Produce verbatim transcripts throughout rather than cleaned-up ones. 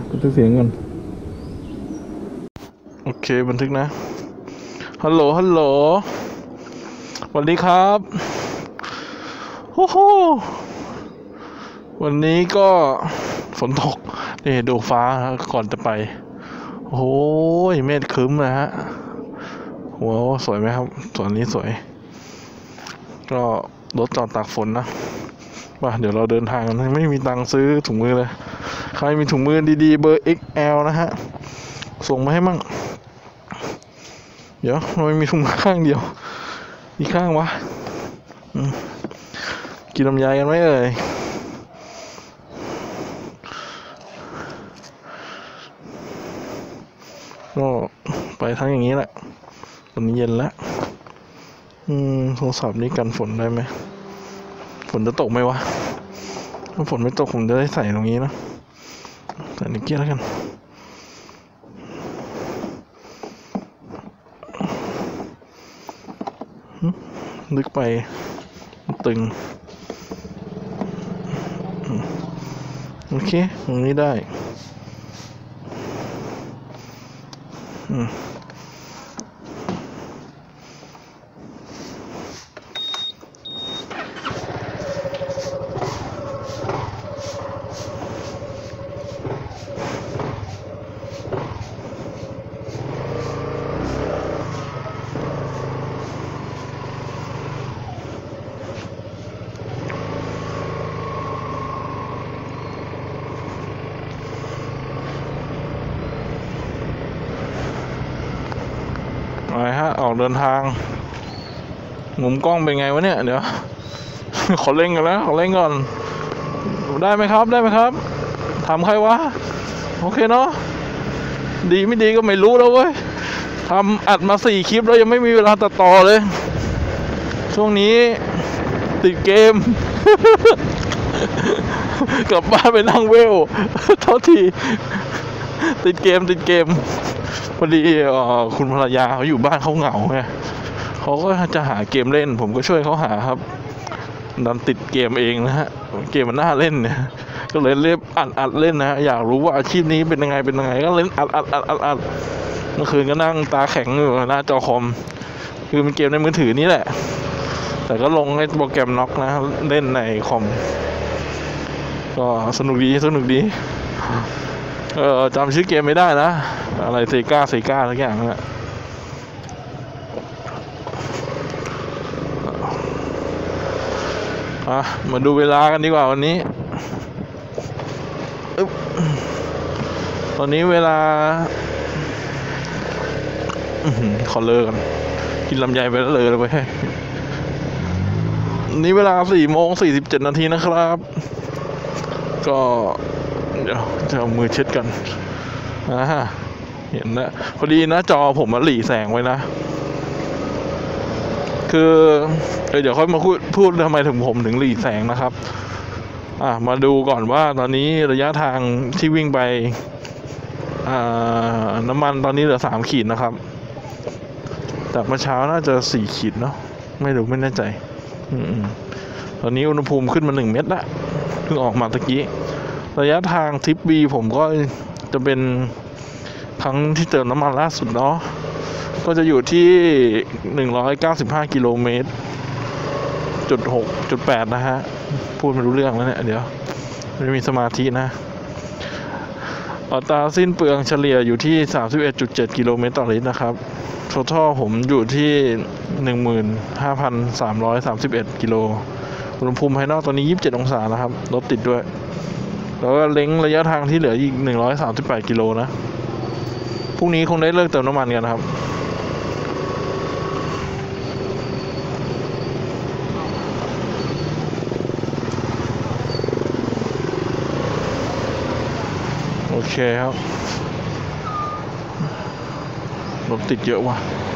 บันทึกเสียงก่อนโอเคบันทึกนะฮัลโหลฮัลโหลสวัสดีครับโอ้โหวันนี้ก็ฝนตกนี่ดูฟ้าก่อนจะไปโอ้ยเมฆครึ้มนะฮะโหสวยไหมครับส่วนนี้สวยก็รถจอดตากฝนนะมาเดี๋ยวเราเดินทางกันไม่มีตังค์ซื้อถุงมือเลยใครมีถุงมือดีๆเบอร์ เอ็กซ์ แอล นะฮะส่งมาให้มั่งเดี๋ยวทำไมมีถุงมือข้างเดียวอีกข้างวะกินลำไยกันไหมเอ่ยก็ไปทั้งอย่างนี้แหละตอนนี้เย็นแล้วอืมโทรศัพท์นี้กันฝนได้ไหมฝนจะตกไหมวะถ้าฝนไม่ตกผมจะได้ใส่ตรงนี้นะใส่นิกเกี้แล้วกันลึกไปตึงโอเคตรงนี้ได้อืมไปฮะออกเดินทางมุมกล้องเป็นไงวะเนี่ยเดี๋ยว ขอเล่นกันแล้วขอเล่นก่อนได้ไหมครับได้ไหมครับทำใครวะโอเคเนาะดีไม่ดีก็ไม่รู้แล้วเว้ยทำอัดมาสี่คลิปแล้วยังไม่มีเวลาตัดต่อเลยช่วงนี้ติดเกม กลับบ้านไปนั่งเวลโทษทีติดเกมติดเกมพอดีคุณภรรยาเขาอยู่บ้านเขาเหงาไงเขาก็จะหาเกมเล่นผมก็ช่วยเขาหาครับดันติดเกมเองนะฮะเกมมันน่าเล่นเนี่ยก็เลยเล่นอัดอัดเล่นนะอยากรู้ว่าอาชีพนี้เป็นยังไงเป็นยังไงก็เล่นอัดอัดอัดอัดอัดเมื่อคืนก็นั่งตาแข็งอยู่หน้าจอคอมคือเป็นเกมในมือถือนี่แหละแต่ก็ลงในโปรแกรมน็อกนะเล่นในคอมก็สนุกดีสนุกดีเออจำชื่อเกมไม่ได้นะอะไรเซก้าเซก้าทุกอย่างนะอ่ะมาดูเวลากันดีกว่าวันนี้ตอนนี้เวลาขอเลิกกันกินลำไยไปแล้วเลยเลยไปนี่เวลาสี่โมงสี่สิบเจ็ดนาทีนะครับก็เดี๋ยวจะเอามือเช็ดกันอ่าเห็นนะพอดีนะจอผมมันหลีแสงไว้นะคือเดี๋ยวค่อยมาพูดพูดทำไมถึงผมถึงหลีแสงนะครับอ่ามาดูก่อนว่าตอนนี้ระยะทางที่วิ่งไปอ่าน้ำมันตอนนี้เหลือสามขีดนะครับจากเมื่อเช้าน่าจะสี่ขีดเนาะไม่รู้ไม่แน่ใจอืมตอนนี้อุณหภูมิขึ้นมาหนึ่งเมตรละเพิ่งออกมาตะกี้ระยะทางทริปบีผมก็จะเป็นครั้งที่เติมน้ำมันล่าสุดเนาะก็จะอยู่ที่หนึ่งร้อยเก้าสิบห้ากิโลเมตรจุดหกจุดแปดนะฮะพูดไม่รู้เรื่องแล้วเนี่ยเดี๋ยวไม่มีสมาธินะอัตราสิ้นเปลืองเฉลี่ยอยู่ที่ สามสิบเอ็ดจุดเจ็ดกิโลเมตรต่อลิตรนะครับtotalผมอยู่ที่ หนึ่งหมื่นห้าพันสามร้อยสามสิบเอ็ดกิโลอุณหภูมิภายนอกตอนนี้ยี่สิบเจ็ดองศานะครับรถติดด้วยแล้วก็เล้งระยะทางที่เหลืออีกหนึ่งร้อยสามสิบแปดกิโลนะพรุ่งนี้คงได้เลิกเติมน้ำมันกันครับโอเคครับรถติดเยอะว่ะ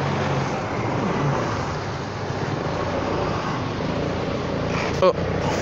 เออ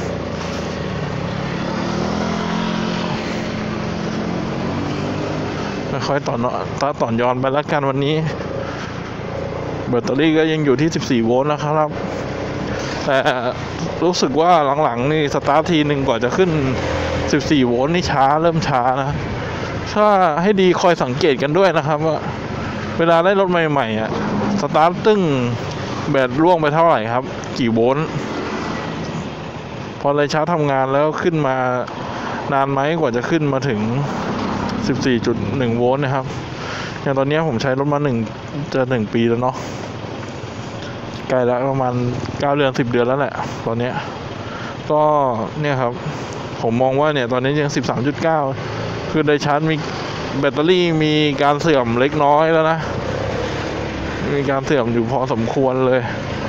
ค่อยๆต่อเนาะตาต่อนย้อนไปแล้วกันวันนี้แบตเตอรี่ก็ยังอยู่ที่สิบสี่โวลต์นะครับแต่รู้สึกว่าหลังๆนี่สตาร์ททีหนึ่งกว่าจะขึ้นสิบสี่โวลต์นี่ช้าเริ่มช้านะถ้าให้ดีคอยสังเกตกันด้วยนะครับว่าเวลาได้รถใหม่ๆอ่ะสตาร์ทตึ้งแบตร่วงไปเท่าไหร่ครับกี่โวลต์พอเลยชาร์จทำงานแล้วขึ้นมานานไหมกว่าจะขึ้นมาถึง สิบสี่จุดหนึ่ง โวลต์นะครับอย่างตอนนี้ผมใช้รถมาหนึ่งจะหนึ่งปีแล้วเนาะใกล้แล้วประมาณเก้าเดือนสิบเดือนแล้วแหละตอนนี้ก็เนี่ยครับผมมองว่าเนี่ยตอนนี้ยัง สิบสามจุดเก้า คือได้ชาร์จมีแบตเตอรี่มีการเสื่อมเล็กน้อยแล้วนะมีการเสื่อมอยู่พอสมควรเลย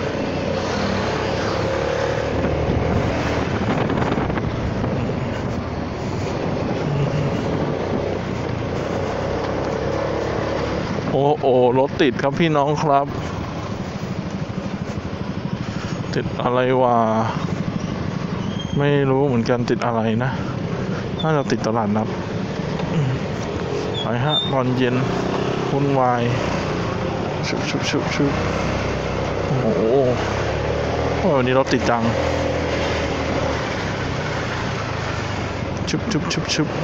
โอ้โอ้รถติดครับพี่น้องครับติดอะไรวะไม่รู้เหมือนกันติดอะไรนะน่าจะติดตลาดนัดไปฮะตอนเย็นวุ่นวายชุบชุบชุบชุบโอ้โหวันนี้รถติดจังชุบชุบชุบชุบ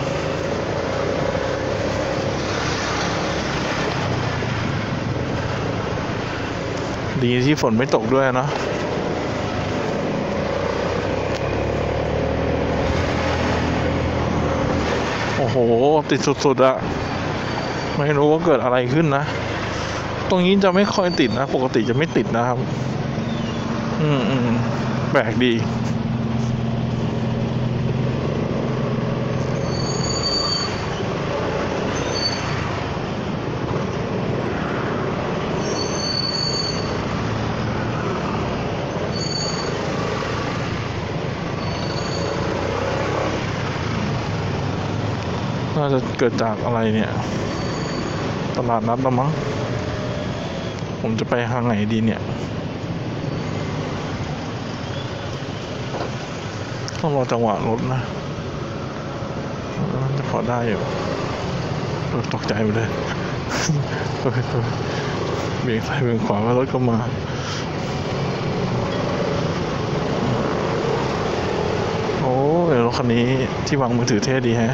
ดีที่ฝนไม่ตกด้วยนะโอ้โหติดสุดๆอะไม่รู้ว่าเกิดอะไรขึ้นนะตรงนี้จะไม่ค่อยติดนะปกติจะไม่ติดนะครับอืมอืมแปลกดีน่าจะเกิดจากอะไรเนี่ยตลาดนัดละมั้งผมจะไปทางไหนดีเนี่ยต้องรอจังหวะรถนะจะพอได้อยู่ตกใจไปเลยเบี่ยงซ้ายเบี่ยงขวาว่ารถก็มาโอ้ยรถคันนี้ที่วางมือถือเท่ดีแฮะ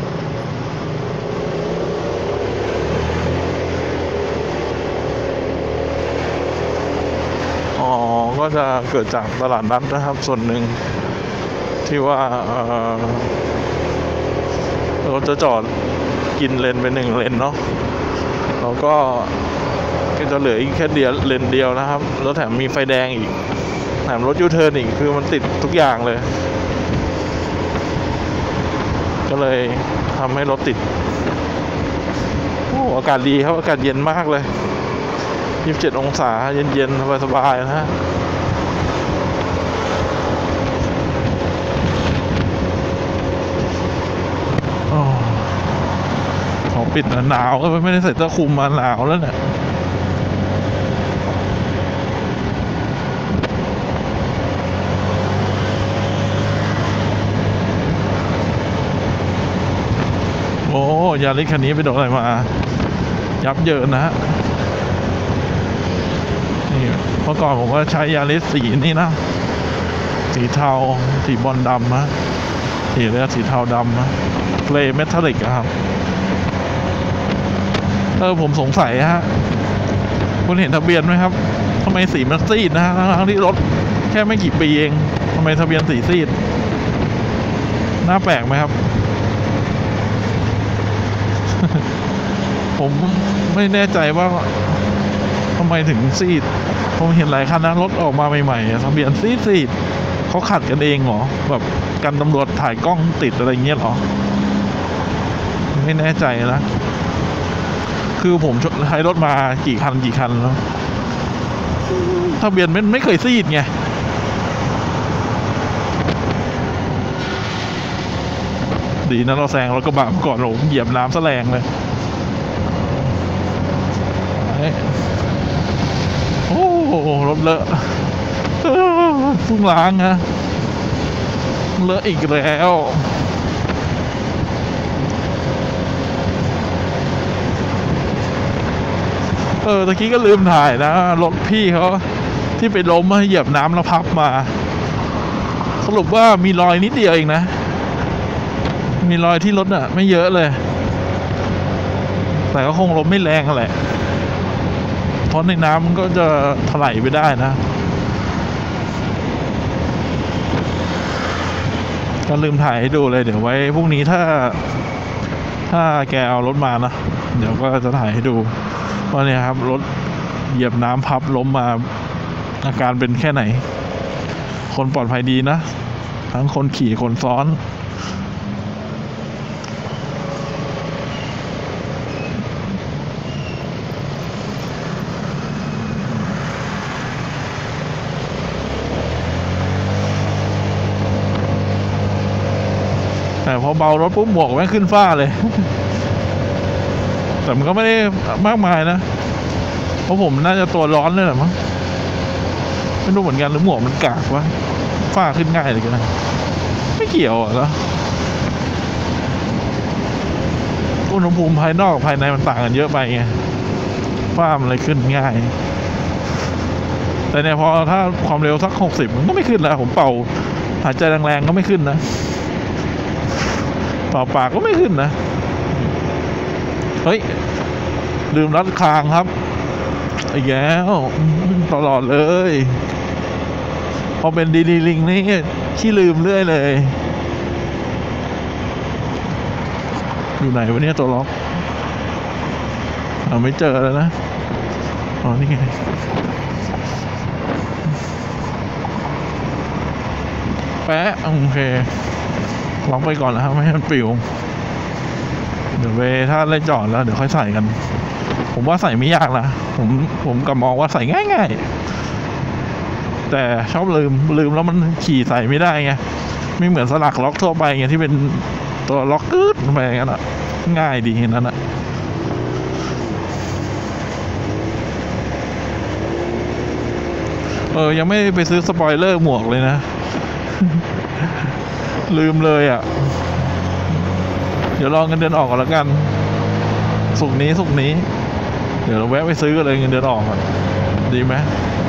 ก็จะเกิดจากตลาดนัดนะครับส่วนหนึ่งที่ว่าเราจะจอดกินเลนไปหนึ่งเลนเนาะแล้วก็จะเหลืออีกแค่เดียวเลนเดียวนะครับแล้วแถมมีไฟแดงอีกแถมรถยูเทิร์นอีกคือมันติดทุกอย่างเลยก็เลยทำให้รถติดโอ้อากาศดีครับอากาศเย็นมากเลยยี่สิบเจ็ดองศาเย็นๆสบายๆนะฮะขอปิดหนาวก็ไม่ได้ใส่เสื้อคลุมมาหนาวแล้วเนี่ยโอ้ยาริสคันนี้ไปโดนอะไรมายับเยินนะฮะนี่เมื่อก่อนผมก็ใช้ยาริสสีนี่นะสีเทาสีบอลดำนะสีเรียกสีเทาดำนะเกรย์เมทัลลิกครับเออผมสงสัยฮะคุณเห็นทะเบียนไหมครับทำไมสีมันซีดนะฮะทั้งที่รถแค่ไม่กี่ปีเองทำไมทะเบียนสีซีดน่าแปลกไหมครับ ผมไม่แน่ใจว่าทำไมถึงซีดผมเห็นหลายคันนะรถออกมาใหม่ๆทะเบียนซีดซีดเขาขัดกันเองเหรอแบบกันตำรวจถ่ายกล้องติดอะไรเงี้ยเหรอไม่แน่ใจนะคือผมใช้รถมากี่คันกี่คันแล้วทะเบียนไม่ไม่เคยซีดไงดีนะเราแซงรถกระบะก่อนผมเหยียบน้ำซะแรงเลยโอ้รถเลอะเพิ่งล้างนะเลอะอีกแล้วเออตะกี้ก็ลืมถ่ายนะรถพี่เขาที่ไปล้มมาเหยียบน้ำแล้วพับมาสรุปว่ามีรอยนิดเดียวเองนะมีรอยที่รถอ่ะไม่เยอะเลยแต่ก็คงลมไม่แรงแหละเพราะในน้ำมันก็จะถลายไปได้นะก็ลืมถ่ายให้ดูเลยเดี๋ยวไว้พรุ่งนี้ถ้าถ้าแกเอารถมานะเดี๋ยวก็จะถ่ายให้ดูว่าเนี่ยครับรถเหยียบน้ำพับล้มมาอาการเป็นแค่ไหนคนปลอดภัยดีนะทั้งคนขี่คนซ้อนแต่พอเบารถปุ๊บหมวกแม่งขึ้นฟ้าเลย แต่มันก็ไม่ได้มากมายนะเพราะผมน่าจะตัวร้อนเลยแหละมั้งไม่รู้เหมือนกันหรือหมวกมันกากวะฟ้าขึ้นง่ายเลยกันนะไม่เกี่ยวอ่ะแล้วอุณหภูมิภายนอกกับภายในมันต่างกันเยอะไปไงฟ้ามันเลยขึ้นง่ายแต่เนี่ยพอถ้าความเร็วสักหกสิบมันก็ไม่ขึ้นแล้วผมเป่าหายใจแรงๆก็ไม่ขึ้นนะเป่าปากก็ไม่ขึ้นนะเฮ้ยลืมรัดคางครับไอ้แก้วตลอดเลยพอเป็นดีลีลิงนี่ขี้ลืมเรื่อยเลยอยู่ไหนวะเนี่ยตัวล็อกเราไม่เจอแล้วนะอ๋อนี่ไงแปะโอเคล็อกไปก่อนแล้วครับไม่ให้มันปลิวเดี๋ยวไปถ้าได้จอดแล้วเดี๋ยวค่อยใส่กันผมว่าใส่ไม่ยากนะผมผมก็มองว่าใส่ง่ายๆแต่ชอบลืมลืมแล้วมันขี่ใส่ไม่ได้ไงไม่เหมือนสลักล็อกทั่วไปไงที่เป็นตัวล็อกกึ๊ดไปอย่างนั้นอ่ะง่ายดีนั่นอ่ะเออยังไม่ไปซื้อสปอยเลอร์หมวกเลยนะ ลืมเลยอ่ะเดี๋ยวรอเงินเดือนออกก่อนแล้วกันสุกนี้สุกนี้เดี๋ยวเราแวะไปซื้อกันเลยเงินเดือนออกก่อนดีไหม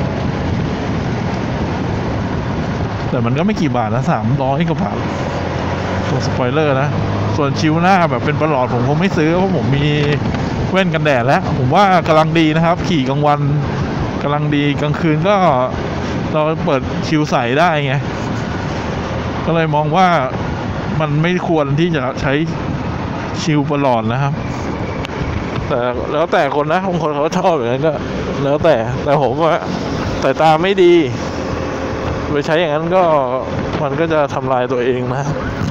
แต่มันก็ไม่กี่บาทนะสามร้อยกว่าบาทตัวสปอยเลอร์นะส่วนชิวหน้าแบบเป็นประหลอดผมคงไม่ซื้อเพราะผมมีแว่นกันแดดแล้วผมว่ากำลังดีนะครับขี่กลางวันกำลังดีกลางคืนก็เราเปิดชิวใส่ได้ไงก็เลยมองว่ามันไม่ควรที่จะใช้ชิวประหลอดนะครับแต่แล้วแต่คนนะบางคนเขาชอบอย่างนั้นก็แล้วแต่แต่ผมว่าสายตาไม่ดีไปใช้อย่างนั้นก็มันก็จะทำลายตัวเองนะ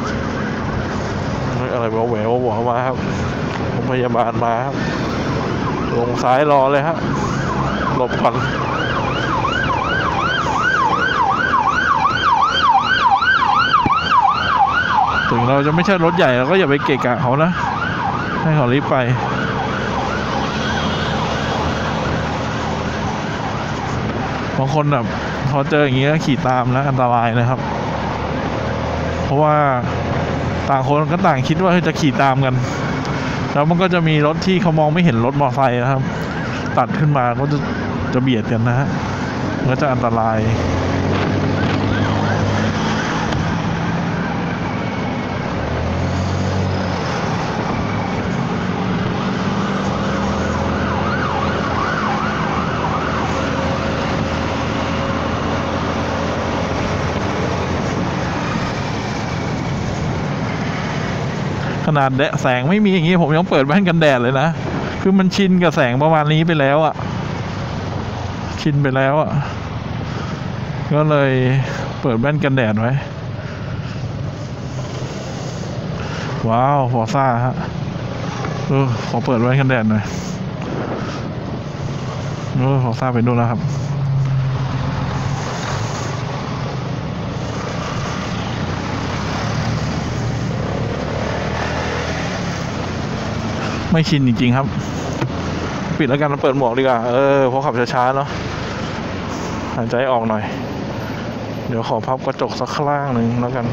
อะไรแหววแหววหัวมาครับผมพยาบาลมาครับลงซ้ายรอเลยฮะหลบก่อนถึงเราจะไม่ใช่รถใหญ่เราก็อย่าไปเกะกะเขานะให้เขารีบไปบางคนแบบพอเจออย่างนี้ก็ขี่ตามแล้วอันตรายนะครับเพราะว่าต่างคนก็ต่างคิดว่าจะขี่ตามกันแล้วมันก็จะมีรถที่เขามองไม่เห็นรถมอเตอร์ไซค์นะครับตัดขึ้นมาก็จะจะเบียดกันนะฮะมันก็จะอันตรายขนาดแสงไม่มีอย่างนี้ผมยังเปิดแว่นกันแดดเลยนะคือมันชินกับแสงประมาณนี้ไปแล้วอ่ะชินไปแล้วอ่ะก็เลยเปิดแว่นกันแดดไว้ว้าวฟอร์ซ่าฮะเออขอเปิดแว่นกันแดดหน่อยเออฟอร์ซ่าไปดูแล้วครับไม่ชินจริงๆครับปิดแล้วกันเปิดหมวกดีกว่าเออเพราะขับช้าๆเนาะหายใจออกหน่อยเดี๋ยวขอพับกระจกสักข้างหนึ่งแล้วกัน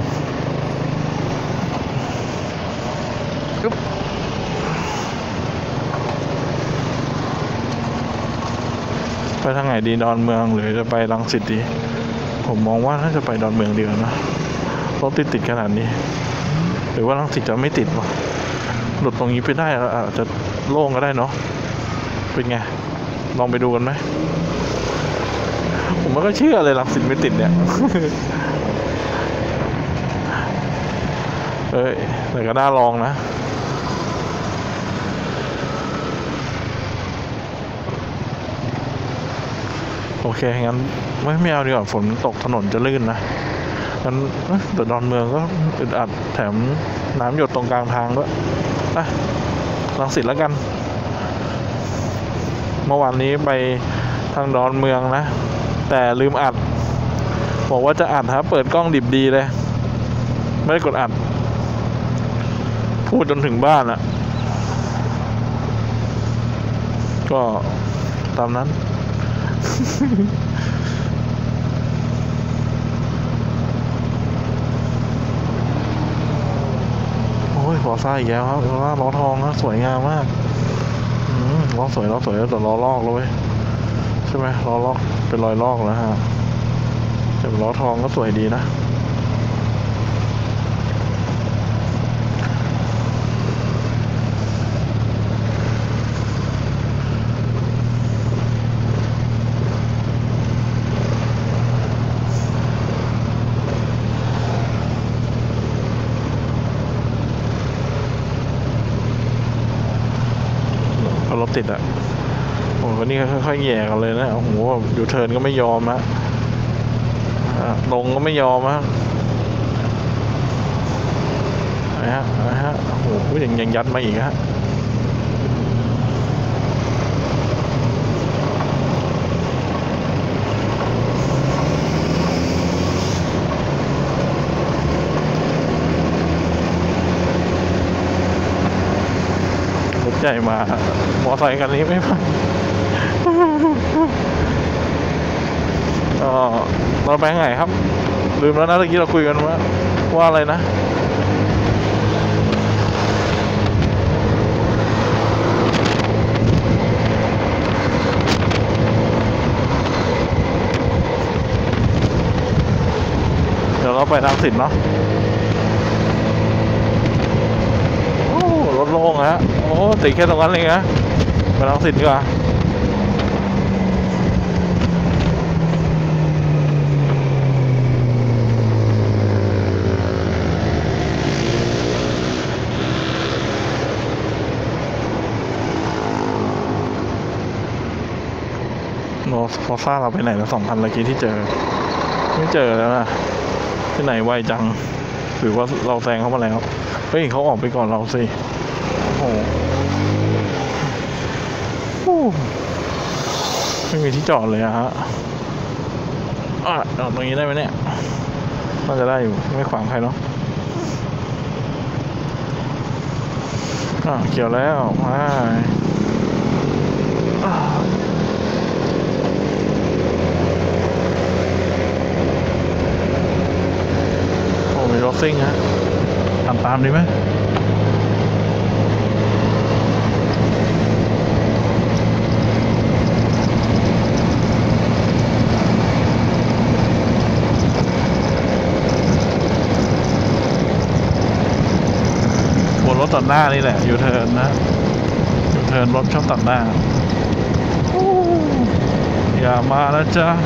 ไปทางไหนดีดอนเมืองหรือจะไปรังสิตดีผมมองว่าน่าจะไปดอนเมืองดีกว่านะรถติดติดขนาดนี้หรือว่ารังสิตจะไม่ติดวะหลุดตรงนี้ไปได้อาจจะโล่งก็ได้เนาะเป็นไงลองไปดูกันไหมผมก็เชื่อเลยรังสิตไม่ติดเนี่ย เอ้ยแต่ก็น่าลองนะโอเคงั้นไม่ไม่เอาดีกว่าฝนตกถนนจะลื่นนะงั้นแต่ดอนเมืองก็อึดอัดแถมน้ำหยดตรงกลางทางด้วยอ่ะรังสิตแล้วกันเมื่อวานนี้ไปทางดอนเมืองนะแต่ลืมอัดบอกว่าจะอัดฮะเปิดกล้องดิบดีเลยไม่ได้กดอัดพูดจนถึงบ้านอะก็ตามนั้น โอ้ยขอซ่าอีกแล้วครับล้อล้อทองนะสวยงามมากอืมล้อสวยล้อสวยแต่ล้อลอกแล้วเว้ยใช่ไหมล้อลอกเป็นรอยลอกแล้วฮะแต่ล้อทองก็สวยดีนะรถติดอ่ะโอ้วันนี้ค่อยๆแย่กันเลยนะโอ้โหยูเทิร์นก็ไม่ยอมฮะลงก็ไม่ยอมฮะนะฮะนะฮะโอ้โหยังยังยัดมาอีกฮะรถใหญ่มามอไซค์กันนี้ไม่ไปก็เราไปไหนครับลืมแล้วนะเมื่อกี้เราคุยกันว่าว่าอะไรนะเดี๋ยวเราไปทางสินเนาะโอ้รถโล่งฮะโอ้ติดแค่ตรงนั้นเลยนะไปทางสินดีกว่าโนฟอซ่าเราไปไหนแล้วสองพันเมื่อกี้ที่เจอไม่เจอแล้วนะที่ไหนไวจังหรือว่าเราแซงเขามาแล้วเฮ้ยเขาออกไปก่อนเราสิโอ้โหไม่มีที่จอดเลยอะฮะอ่ะจอดตรงนี้ได้ไหมเนี่ยน่าจะได้อยู่ไม่ขวางใครเนาะอ่ะเกี่ยวแล้วมามีรถซิ่งฮะทำตามดีไหมบนรถตัดหน้านี่แหละยูเทิร์นนะยูเทิร์นรถชอบตัดหน้าอย่ามาแล้วจ้า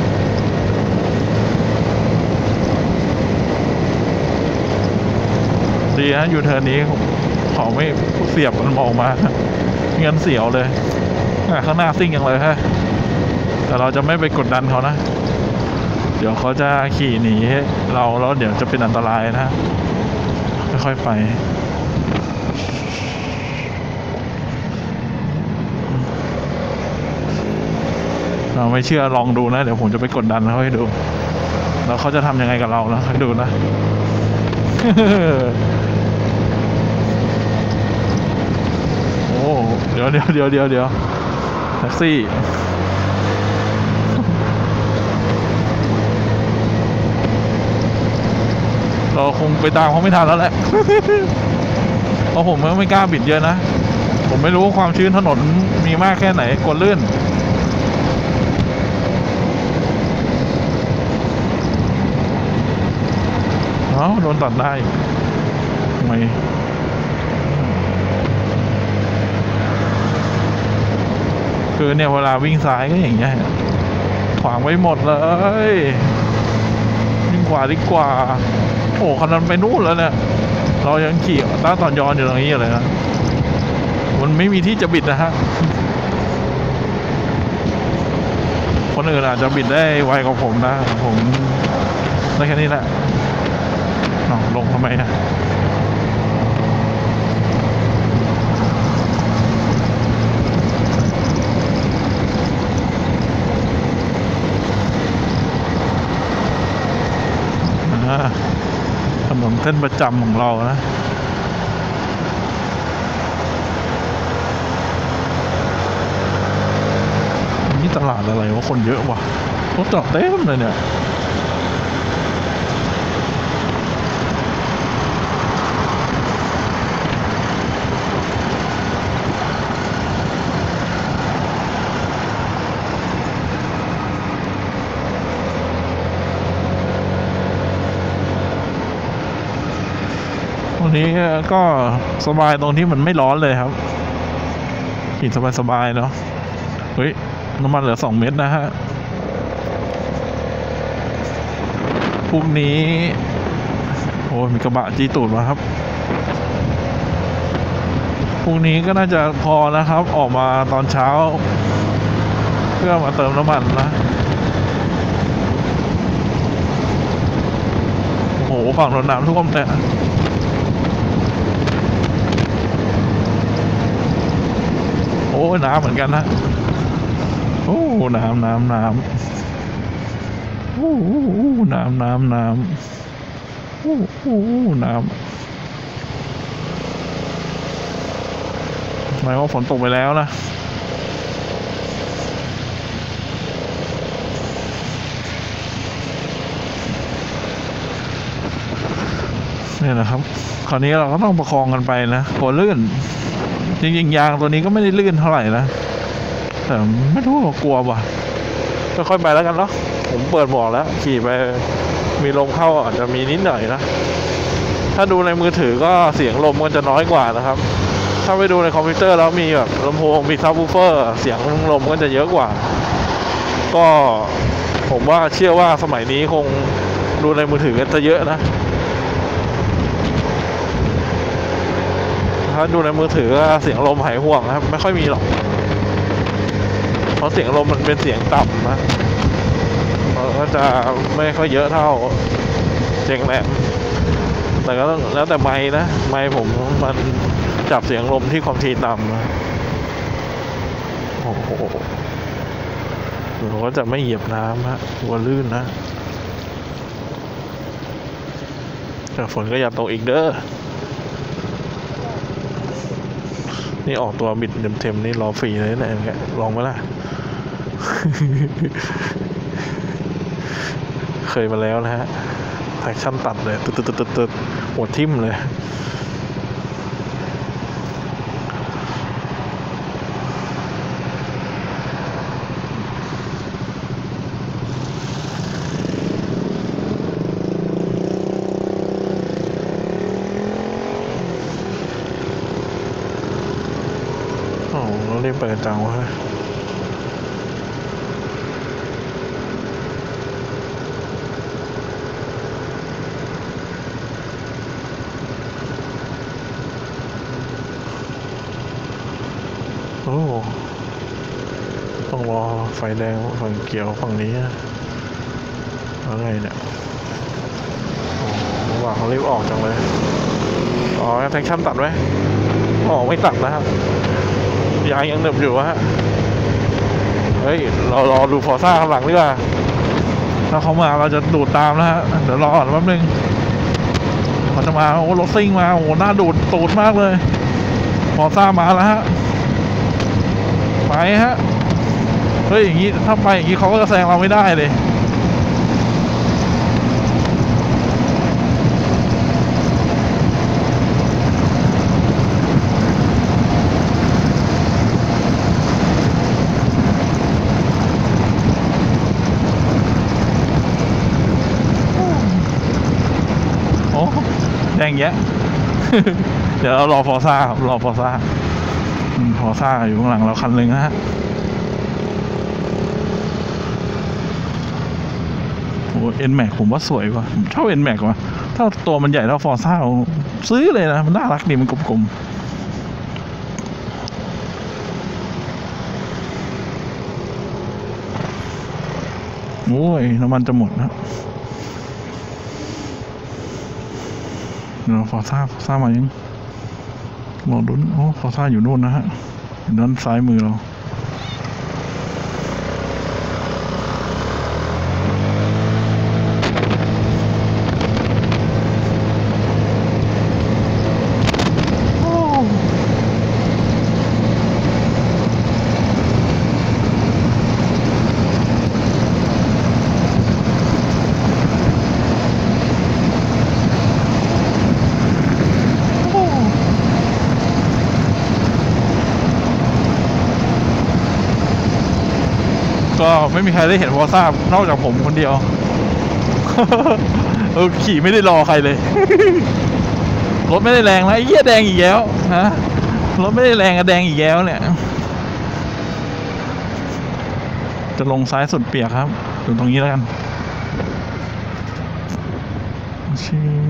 ดีนะยูเทิร์นนี้เขาไม่เสียบมันมองมาเงินเสียวเลยข้างหน้าซิ่งอย่างเลยฮะแต่เราจะไม่ไปกดดันเขานะเดี๋ยวเขาจะขี่หนีเราแล้วเดี๋ยวจะเป็นอันตรายนะค่อยๆไปเราไม่เชื่อลองดูนะเดี๋ยวผมจะไปกดดันเขาให้ดูแล้วเขาจะทำยังไงกับเรานะให้ดูนะ โอ้เดี๋ยวเดี๋ยวเดี๋ยวเดี๋ยวเดี๋ยวแท็กซี่เราคงไปตามเขาไม่ทันแล้วแหละ เพราะผมไม่กล้าบิดเยอะนะผมไม่รู้ความชื้นถนนมีมากแค่ไหนกลัวลื่นเอ้าโดนตัดได้ทำไมคือเนี่ยเวลาวิ่งซ้ายก็อย่างเงี้ยขวางไว้หมดเลยวิ่งขวาดีกว่าโอ้คันนั้นไปนู่นแล้วเนี่ยเรายังขี่ต้าตอนย้อนอยู่ตรงนี้อยู่เลยนะมันไม่มีที่จะบิดนะฮะคนอื่นอาจจะบิดได้ไวกว่าผมนะผมได้แค่นี้แหละลงทำไมนะถนนเส้นประจำของเรานะนี่ตลาดอะไรวะคนเยอะว่ะรถจอดเต็มเลยเนี่ยวันนี้ก็สบายตรงที่มันไม่ร้อนเลยครับขี่สบายๆเนาะเฮ้ยน้ำมันเหลือสองเม็ดนะฮะพรุ่งนี้โอ้มีกระบะจี้ตูดมาครับพรุ่งนี้ก็น่าจะพอนะครับออกมาตอนเช้าเพื่อมาเติมน้ำมันนะโอ้โหฝั่งรถน้ำท่วมเนี่ยโอ้น้ำเหมือนกันนะโอ้น้ำน้ำน้ำโอ้น้ำน้ำน้ำโอ้โหน้ำหมายว่าฝนตกไปแล้วนะนี่นะครับคราวนี้เราก็ต้องประคองกันไปนะกลัวลื่นจริงๆยางตัวนี้ก็ไม่ได้ลื่นเท่าไหร่นะแต่ไม่รู้ว่ากลัวว่ะค่อยๆไปแล้วกันเนาะผมเปิดหมวกแล้วขี่ไปมีลมเข้าอาจจะมีนิดหน่อยนะถ้าดูในมือถือก็เสียงลมมันจะน้อยกว่านะครับถ้าไปดูในคอมพิวเตอร์แล้วมีแบบลำโพงมีซับวูฟเฟอร์เสียงลมก็จะเยอะกว่าก็ผมว่าเชื่อว่าสมัยนี้คงดูในมือถือกันจะเยอะนะถ้าดูในมือถือเสียงลมหายห่วงนะครับไม่ค่อยมีหรอกเพราะเสียงลมมันเป็นเสียงต่ำนะมันก็จะไม่ค่อยเยอะเท่าเสียงแหลมแต่ก็แล้วแต่ไมค์นะไมค์ผมมันจับเสียงลมที่ความถี่ต่ำนะโอ้โหเราก็จะไม่เหยียบน้ำฮะกลัวลื่นนะแต่ฝนก็อย่าตกอีกเด้อนี่ออกตัวบิดเต็มๆนี่รอฟรีเลยนะเนี่ยลองไหมล่ะ เคยมาแล้วนะฮะแฟชั่นตัดเลยตึ๊ดตึ๊ดตึ๊ดตึ๊ดหัวทิ่มเลยโอ้เราเรียกเปิดจังวะโอ้ต้องรอไฟแดงฝั่งเขียวฝั่งนี้แล้วไงเนี่ยโอ้ว่าเขารีบออกจังเลยอ๋อแท็กชั่นตัดไหมออกไม่ตัดนะครับยางยังเดิมอยู่ฮะเฮ้ยเรารอดูฟอร์ซ่าข้างหลังดีกว่าถ้าเขามาเราจะดูดตามนะฮะเดี๋ยวรอก่อนแป๊บนึงเขาจะมาโอ้รถซิ่งมาโอ้หน้าดูดตูดมากเลยฟอร์ซ่ามาแล้วฮะไปฮะเฮ้ยอย่างนี้ถ้าไปอย่างนี้เขาก็จะแซงเราไม่ได้เลยโอ้แดงแยะ เดี๋ยวเรารอฟอร์ซ่าครับรอฟอร์ซ่าฟอร์ซ่าอยู่ข้างหลังเราคันหนึ่งนะฮะเอ็นแม็กผมว่าสวยกว่าผมชอบเอ็นแม็กว่ะถ้าตัวมันใหญ่เท่าฟอร์ซ่าซื้อเลยนะมันน่ารักดีมันกลมๆโอ้ยน้ำมันจะหมดนะเดี๋ยวฟอร์ซ่าฟอร์ซ่ามายังรอดุนโอ้ฟอร์ซ่าอยู่นู่นนะฮะด้านซ้ายมือเราก็ไม่มีใครได้เห็นวอร์ซ่านอกจากผมคนเดียว เออขี่ไม่ได้รอใครเลย รถไม่ได้แรงนะไอ้เหี้ยแดงอีกแล้วฮะรถไม่ได้แรงอะแดงอีกแล้วเนี่ยจะลงซ้ายสุดเปียกครับอยู่ตรงนี้แล้วกันชื่อ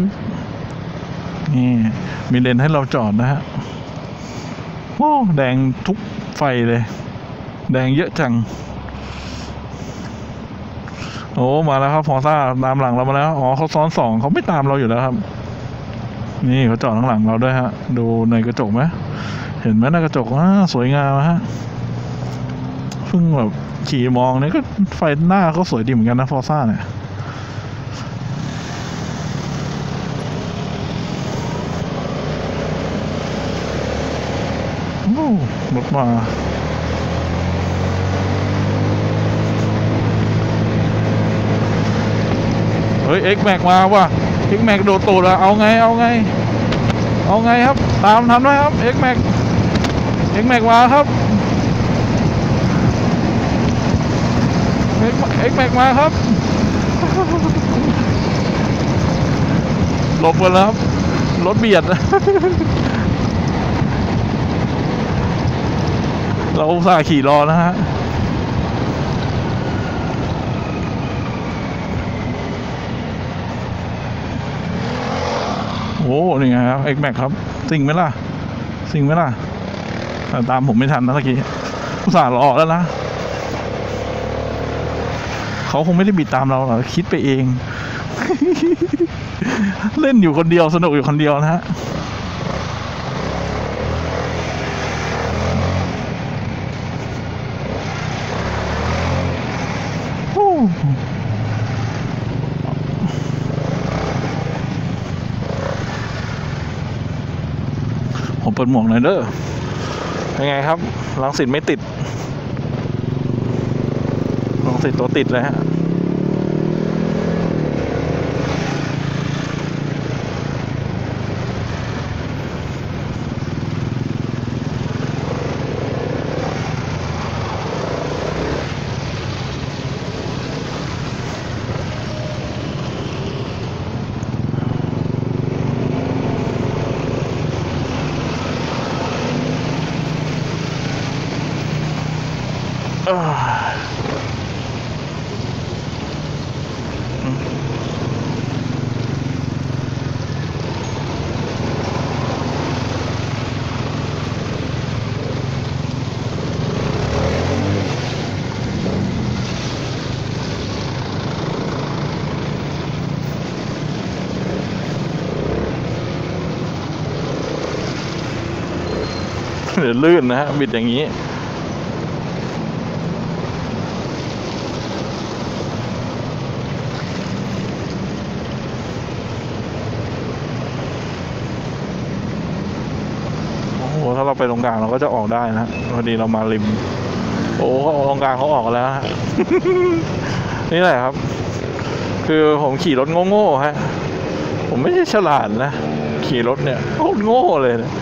นี่มีเลนให้เราจอดนะฮะโอ้แดงทุกไฟเลยแดงเยอะจังโอ้มาแล้วครับฟอร์ซ่าตามหลังเรามาแล้วอ๋อเขาซ้อนสองเขาไม่ตามเราอยู่แล้วครับนี่เขาจอดข้างหลังเราด้วยฮะดูในกระจกไหมเห็นไหมในกระจกอ่าสวยงามฮะเพิ่งแบบขี่มองเนี่ยก็ไฟหน้าเขาสวยดีเหมือนกันนะฟอร์ซ่าเนี่ยโอ้รถมาเฮ้ย X Max มาว่ะ X Max โดดตูดอะเอาไงเอาไงเอาไงครับตามทันไหมครับ X Max X Max มาครับ X Max มาครับหลบกันแล้วครับรถเบียด เราอุตส่าห์ขี่รอนะฮะโอ้นี่ไงครับ X Max ครับสิ่งไหมล่ะสิ่งไหมล่ะแต่ตามผมไม่ทันนะเมื่อกี้อุตส่าห์รอแล้วนะเขาคงไม่ได้บิดตามเราหรอกคิดไปเอง เล่นอยู่คนเดียวสนุกอยู่คนเดียวนะฮะผมเปิดหมวกหน่อยเด้อยังไงครับรังสิตไม่ติดรังสิตตัวติดเลยฮะเดี๋ยวลื่นนะฮะบิดอย่างนี้โอ้โหถ้าเราไปตรงกลางเราก็จะออกได้นะพอดีเรามาริมโอ้เขาตรงกลางเขาออกแล้วฮะ นี่แหละครับคือผมขี่รถโง่ๆฮะผมไม่ใช่ฉลาดนะขี่รถเนี่ยโคตรโง่เลยนะ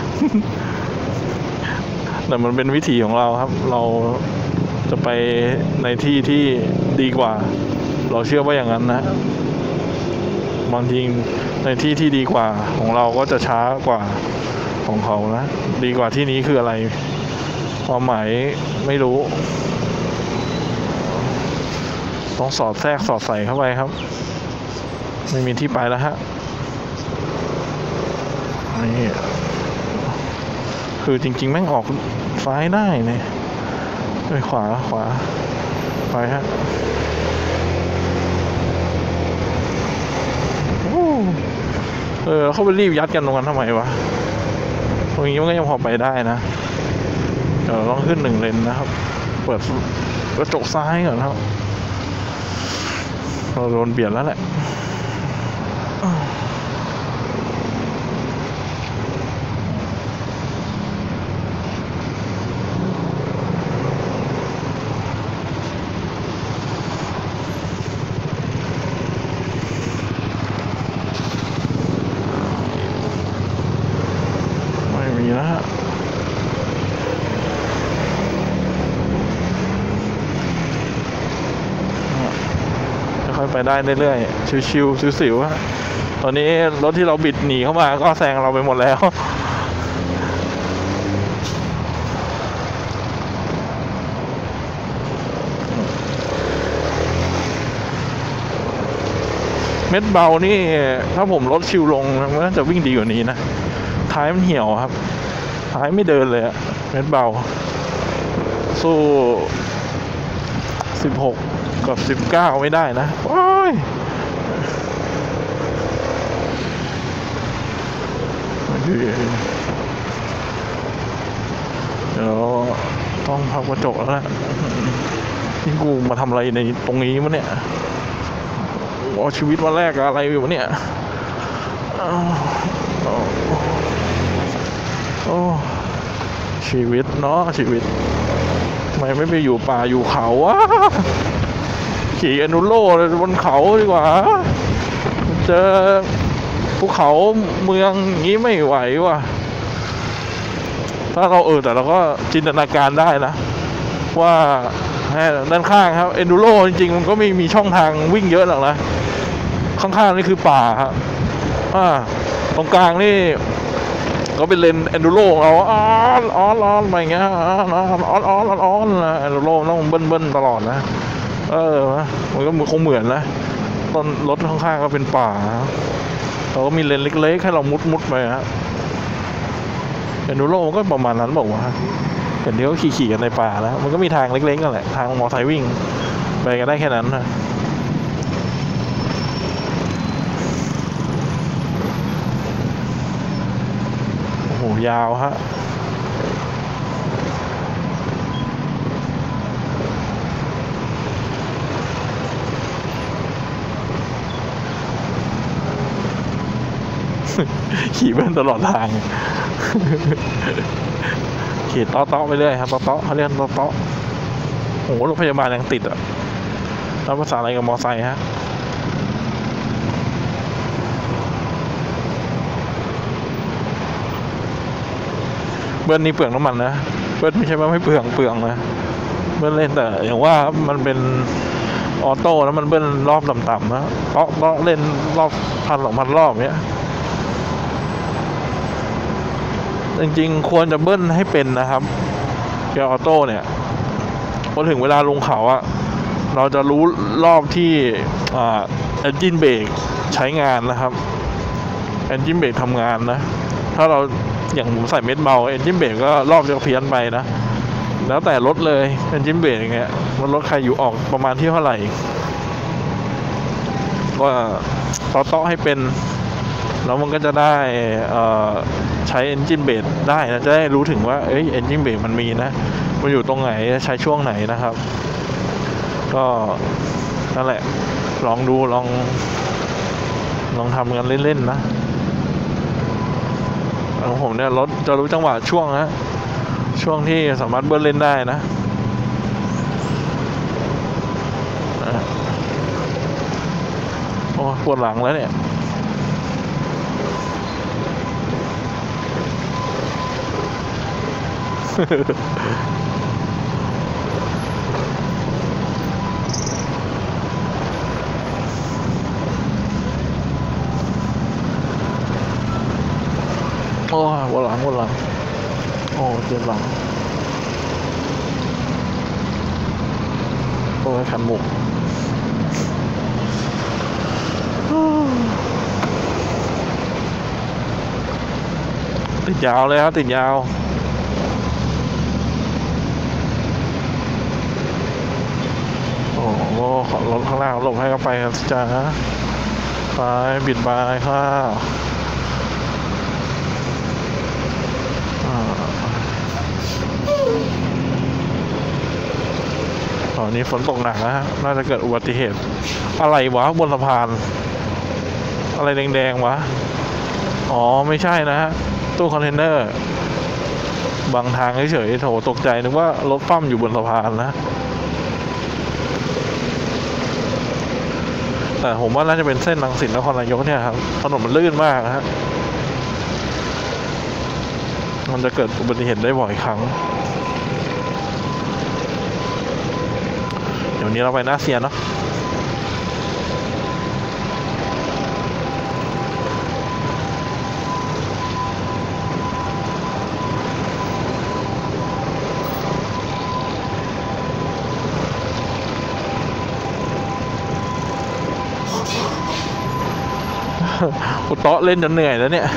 แต่มันเป็นวิถีของเราครับเราจะไปในที่ที่ดีกว่าเราเชื่อว่าอย่างนั้นนะบางทีในที่ที่ดีกว่าของเราก็จะช้ากว่าของเขานะดีกว่าที่นี้คืออะไรความหมายไม่รู้ต้องสอดแทรกสอดใส่เข้าไปครับไม่มีที่ไปแล้วฮะนี่คือจริงๆแม่งออกซ้ายได้เนี่ยไปขวาขวาไปฮะเออเขาไปรีบยัดกันตรงนั้นทำไมวะตรงนี้มันก็ยังพอไปได้นะเดี๋ยวลองขึ้นหนึ่งเลนนะครับเปิดกระจกซ้ายก่อนครับเราโดนเบียดแล้วแหละไม่มีแล้วฮะค่อยๆไปได้เรื่อยๆชิวๆสิวๆฮะตอนนี้รถที่เราบิดหนีเข้ามาก็แซงเราไปหมดแล้วเม็ดเบานี่ถ้าผมลดชิวลงมันน่าจะวิ่งดีกว่านี้นะท้ายมันเหี่ยวครับท้ายไม่เดินเลยอะเม็ดเบาสู้สิบหกกับสิบเก้าไม่ได้นะโอ้ยเดี๋ยวต้องพับกระจกแล้วแหละนี่กูมาทำอะไรในตรงนี้มั้งเนี่ยเอาชีวิตวันแรกอะไรอยู่เนี่ยโอ้ชีวิตเนาะชีวิตทำไมไม่ไปอยู่ป่าอยู่เขาวะขี่อนุโลบนเขาดีกว่าเจอภูเขาเมืองงี้ไม่ไหวว่ะถ้าเราเออแต่เราก็จินตนาการได้นะว่าด้านข้างครับเอนดูโรจริงๆมันก็ไม่มีช่องทางวิ่งเยอะหรอกนะข้างๆนี่คือป่าครับอ่าตรงกลางนี่ก็เป็นเลนเอนดูโรของเราอ้อนอ้อนอ้อนไปอย่างเงี้ยอ้อนอ้อนอ้อนอ้อนอ้อนนะเอนดูโรต้องเบิ้ลเบิ้ลตลอดนะเออมันก็คงเหมือนนะต้นรถข้างๆก็เป็นป่าเราก็มีเลนเล็กๆให้เรามุดมุดไปฮะเอนดูโรมันก็ประมาณนั้นบอกว่าเห็นที่เขาขี่ๆกันในป่าแล้วมันก็มีทางเล็กๆนั่นแหละทางมอเตอร์ไซค์วิ่งไปกันได้แค่นั้นนะโอ้โหยาวฮะขี่เบิ้ลตลอดทางขี่ต้อต้อไปเรื่อยครับต้อต้อเขาเรียกต้อต้อโอ้โหรถพยาบาลยังติดอ่ะแล้วภาษาอะไรกับมอไซค์ฮะเบิ้ลนี่เปลืองน้ำมันนะเบิ้ลไม่ใช่ว่าไม่เปลืองเปลืองนะเบิ้ลเล่นแต่อย่างว่ามันเป็นออโต้แล้วมันเบิ้ลรอบต่ำๆนะเตาะเตาะเล่นรอบพันสองพันรอบเนี้ยจริงๆควรจะเบิ้ลให้เป็นนะครับเกียร์ออโต้เนี่ยพอถึงเวลาลงเขาอะเราจะรู้รอบที่อ่าเอนจินเบรกใช้งานนะครับเอนจินเบรกทำงานนะถ้าเราอย่างผมใส่เม็ดเบาเอนจินเบรกก็รอบจะเพี้ยนไปนะแล้วแต่รถเลยเอนจินเบรกอย่างเงี้ยมันรถใครอยู่ออกประมาณที่เท่าไหร่ก็ต่อต่อให้เป็นแล้วมันก็จะได้ใช้ engine brake ได้นะจะได้รู้ถึงว่าเอ้ย engine brake มันมีนะมันอยู่ตรงไหนใช้ช่วงไหนนะครับก็นั่นแหละลองดูลองลองทำกันเล่นๆนะของผมเนี่ยรถจะรู้จังหวะช่วงนะช่วงที่สามารถเบิ้ลเล่นได้นะโอ้ปวดหลังแล้วเนี่ยโอ้ปวดหลังปวดหลังโอ้เจ็บหลังโอ้ยขันหมุกติดยาวเลยครับติดยาวโอ้โหรถข้างล่างหลบให้เขาไปครับจ้าไปบิดบายค่ะตอนนี้ฝนตกหนักนะฮะน่าจะเกิดอุบัติเหตุอะไรวะบนสะพานอะไรแดงๆวะอ๋อไม่ใช่นะฮะตู้คอนเทนเนอร์บางทางเฉยๆโถตกใจนึกว่ารถปั้มอยู่บนสะพานนะแต่ผมว่าน่าจะเป็นเส้นรังสิตนครนายกเนี่ยครับถนนมันลื่นมากนะฮะมันจะเกิดอุบัติเหตุได้บ่อยครั้งเดี๋ยวนี้เราไปหน้าเซียนเนาะอุตเตาะเล่นจนเหนื่อยแล้วเนี่ย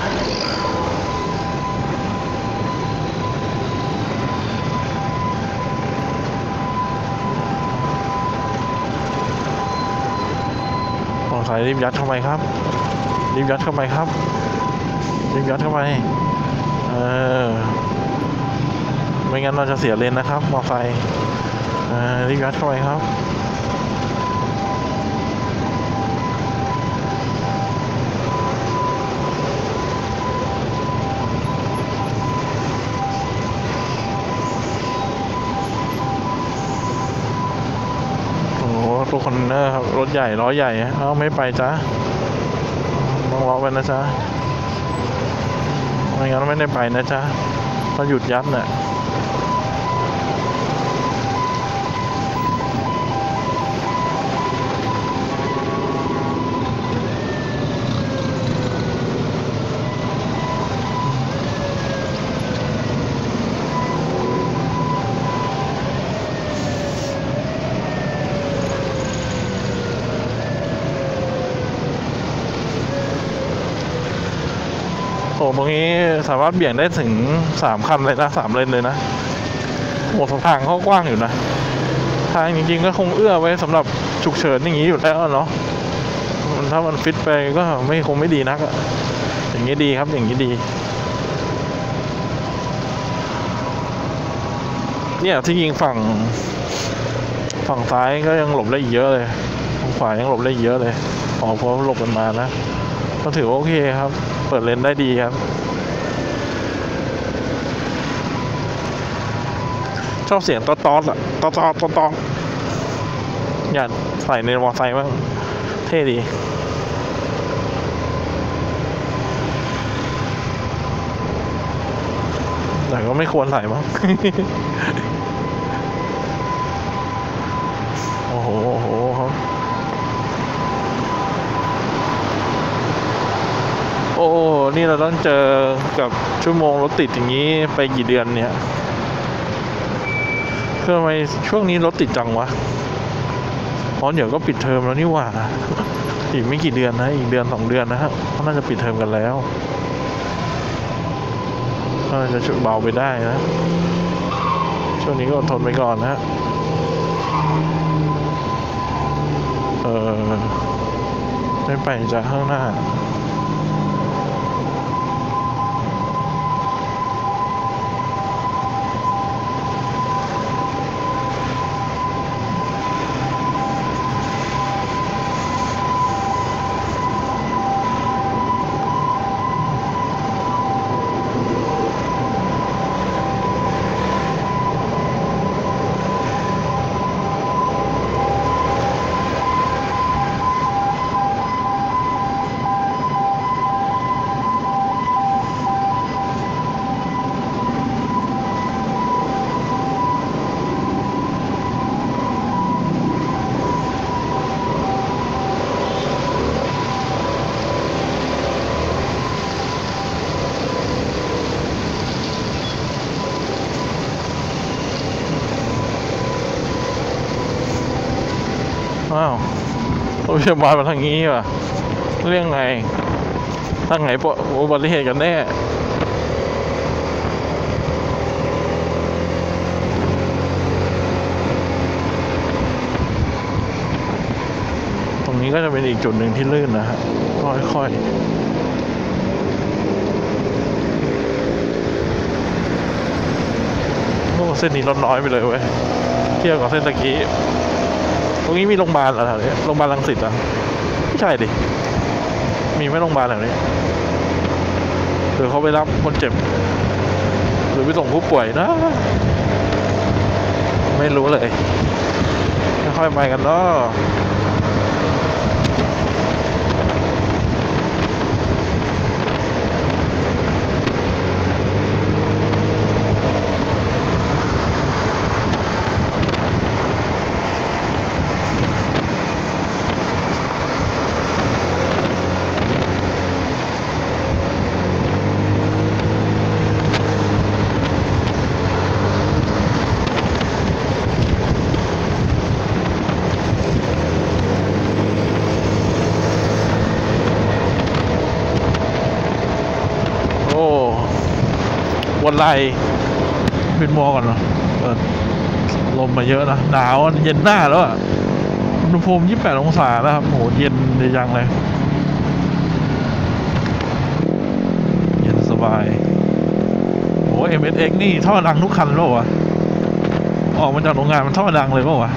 มอเตอร์ไซค์รีบยัดเข้าไปครับรีบยัดเข้าไปครับรีบยัดเข้าไปเออไม่งั้นเราจะเสียเลนนะครับมอเตอร์ไซค์เออรีบยัดเข้าไปครับตู้คอนเทนเนอร์ครับรถใหญ่ล้อใหญ่เอ้าไม่ไปจ้ะต้องล้อไปนะจ๊ะไม่งั้นไม่ได้ไปนะจ๊ะต้องหยุดยัดเนี่ยโอ้ตรงนี้สามารถเบี่ยงได้ถึงสามคันเลยนะสามเลนเลยนะโอ้ทางเขากว้างอยู่นะทางจริงๆก็คงเอื้อไว้สำหรับฉุกเฉินอย่างนี้อยู่แล้วเนาะถ้ามันฟิตไปก็ไม่คงไม่ดีนักอะอย่างนี้ดีครับอย่างนี้ดีเนี่ยที่ยิงฝั่งฝั่งซ้ายก็ยังหลบได้อีกเยอะเลยฝั่งขวายังหลบได้อีกเยอะเลยอ๋อเพราะหลบกันมานะก็ถือว่าโอเคครับเปิดเลนได้ดีครับชอบเสียงต๊อดต๊อดอะต๊อดต๊อดต๊อดต๊อดอยากใส่ในมอเตอร์ไซค์บ้างเท่ดีแต่ก็ไม่ควรใส่มั้ง โอ้โหโอ้โหครับโอ้นี่เราต้องเจอกับชั่วโมงรถติดอย่างนี้ไปกี่เดือนเนี่ยคือทำไมช่วงนี้รถติดจังวะเพราะเดี๋ยวก็ปิดเทอมแล้วนี่หว่าอีกไม่กี่เดือนนะอีกเดือนสองเดือนนะฮะเขาน่าจะปิดเทอมกันแล้วน่าจะช่วยเบาไปได้นะช่วงนี้ก็อดทนไปก่อนนะฮะเออไม่ไปจากข้างหน้าอ้าวรถพยาบาลมาทางนี้ว่ะเรื่องไงทางไหนอุบัติเหตุกันแน่ตรงนี้ก็จะเป็นอีกจุดหนึ่งที่ลื่นนะฮะค่อยๆโอ้เส้นนี้ลดน้อยไปเลยเว้ยเทียบกับเส้นตะกี้ตรงนี้มีโรงพยาบาลเหรอแถวนี้โรงพยาบาลรังสิตอ่ะไม่ใช่ดิมีไหมโรงพยาบาลแถวนี้หรือเขาไปรับคนเจ็บหรือไปส่งผู้ป่วยนะไม่รู้เลยค่อยๆไปกันเนาะวันไรเป็นมัวก่อนเนาะเปิดลมมาเยอะนะหนาวเย็นหน้าแล้วอะอุณหภูมิยี่สิบแปดองศาแล้วครับโหเย็นดีจังเลยเย็นสบายโอ้ เอ็ม เอส เอ็กซ์ นี่ท่อดังทุกคันแล้ววะออกมาจากโรงงานมันท่อดังเลยเปล่าวะ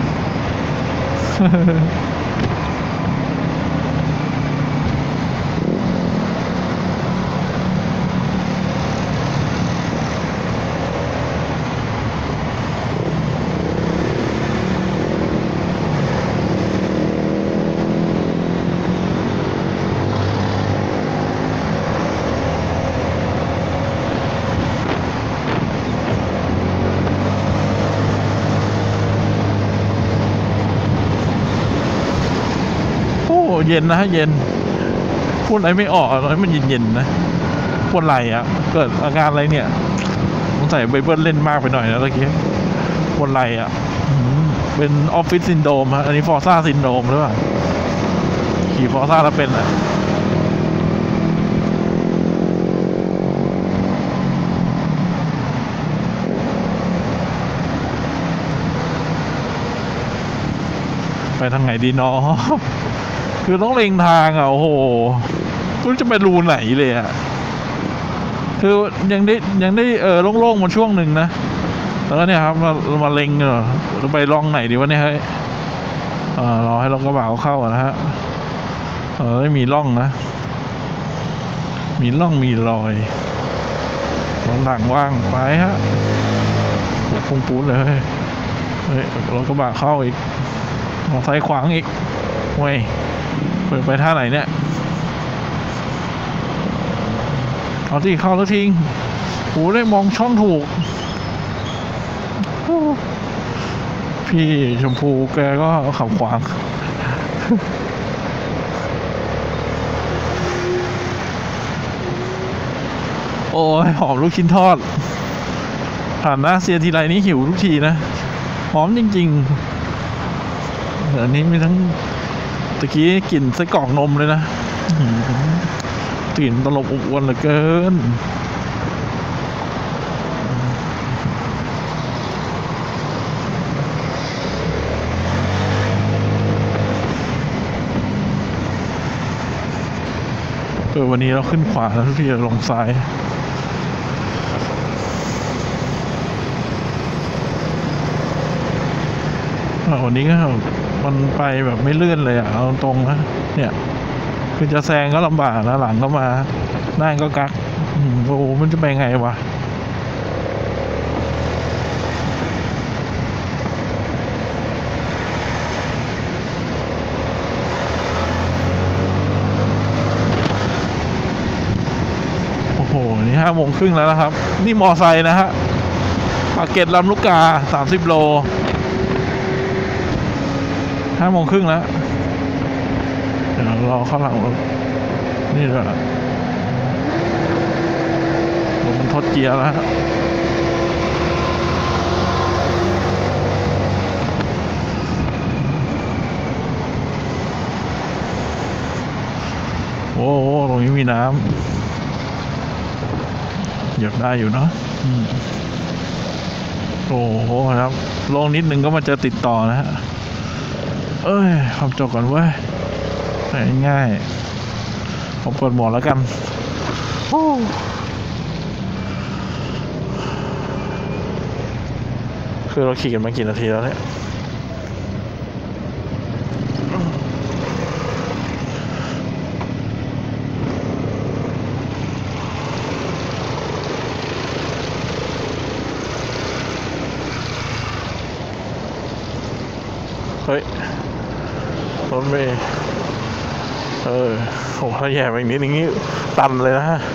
เย็นนะฮะเย็นพูดอะไรไม่ออกอะไรมันเย็นๆนะปวดไหล่อะเกิดอาการอะไรเนี่ยสงสัยไบเบิลเล่นมากไปหน่อยนะเมื่อกี้ปวดไหล่อะเป็นออฟฟิศซินโดรมฮะอันนี้ฟอร์ซ่าซินโดรมหรือเปล่าขี่ฟอร์ซ่าแล้วเป็นอะไปทางไหนดีเนาะคือต้องเล็งทางอ่ะโอ้โหไม่รู้จะไปรูไหนเลยอ่ะคือยังได้ยังได้เออโล่งๆมาช่วงหนึ่งนะแล้วก็เนี่ยครับมามาเล็งเนอะจะไปร่องไหนดีวะเนี่ยเฮ้ยเออรอให้รถกระบะเข้านะฮะเออไม่มีร่องนะมีร่องมีรอยรถหลังว่างไปฮะโอ้พุ่งปูนเลยเฮ้ยรถกระบะเข้าอีกมอเตอร์ไซค์ขวางอีกเว้ยเปิดไปท่าไหนเนี่ยเอาที่เข้าแล้วทิ้งโอ้ได้มองช่องถูกพี่ชมพูแกก็ขับขวางโอ้ยหอมลูกชิ้นทอดผ่านหน้าเซียทีไรนี้หิวทุกทีนะหอมจริงๆอันนี้มีทั้งตะกี้กลิ่นไส้กรอกนมเลยนะกลิ่นตลบอบอวนเหลือเกินเออวันนี้เราขึ้นขวาแล้วทุกทีลงซ้ายวันนี้ก็มันไปแบบไม่เลื่อนเลยอ่ะเอาตรงนะเนี่ยคือจะแซงก็ลำบากนะหลังก็มาหน้าก็กักโอ้มันจะไปไงวะโอ้โหนี่ห้าโมงครึ่งแล้วนะครับนี่มอไซค์นะฮะปากเกร็ดลำลูกกาสามสิบโลห้าโมงครึ่งแล้วเดี๋ยวรอเข้าหลังรถนี่แหละรถมันทดเกียร์แล้วรงนี้มีน้ำหยดได้อยู่เนาะอืมโอ้โหครับลงนิดนึงก็มาเจอติดต่อนะฮะเอ้ยความจบก่อนเว้ยง่ายๆผมเปิดหมวกแล้วกันโอ้คือเราขี่กันมากี่นาทีแล้วเนี่ยเฮ้ยรถเมล์เออโหถ้าแย่ไปอีกนิดนึงนี่ตันเลยนะฮะ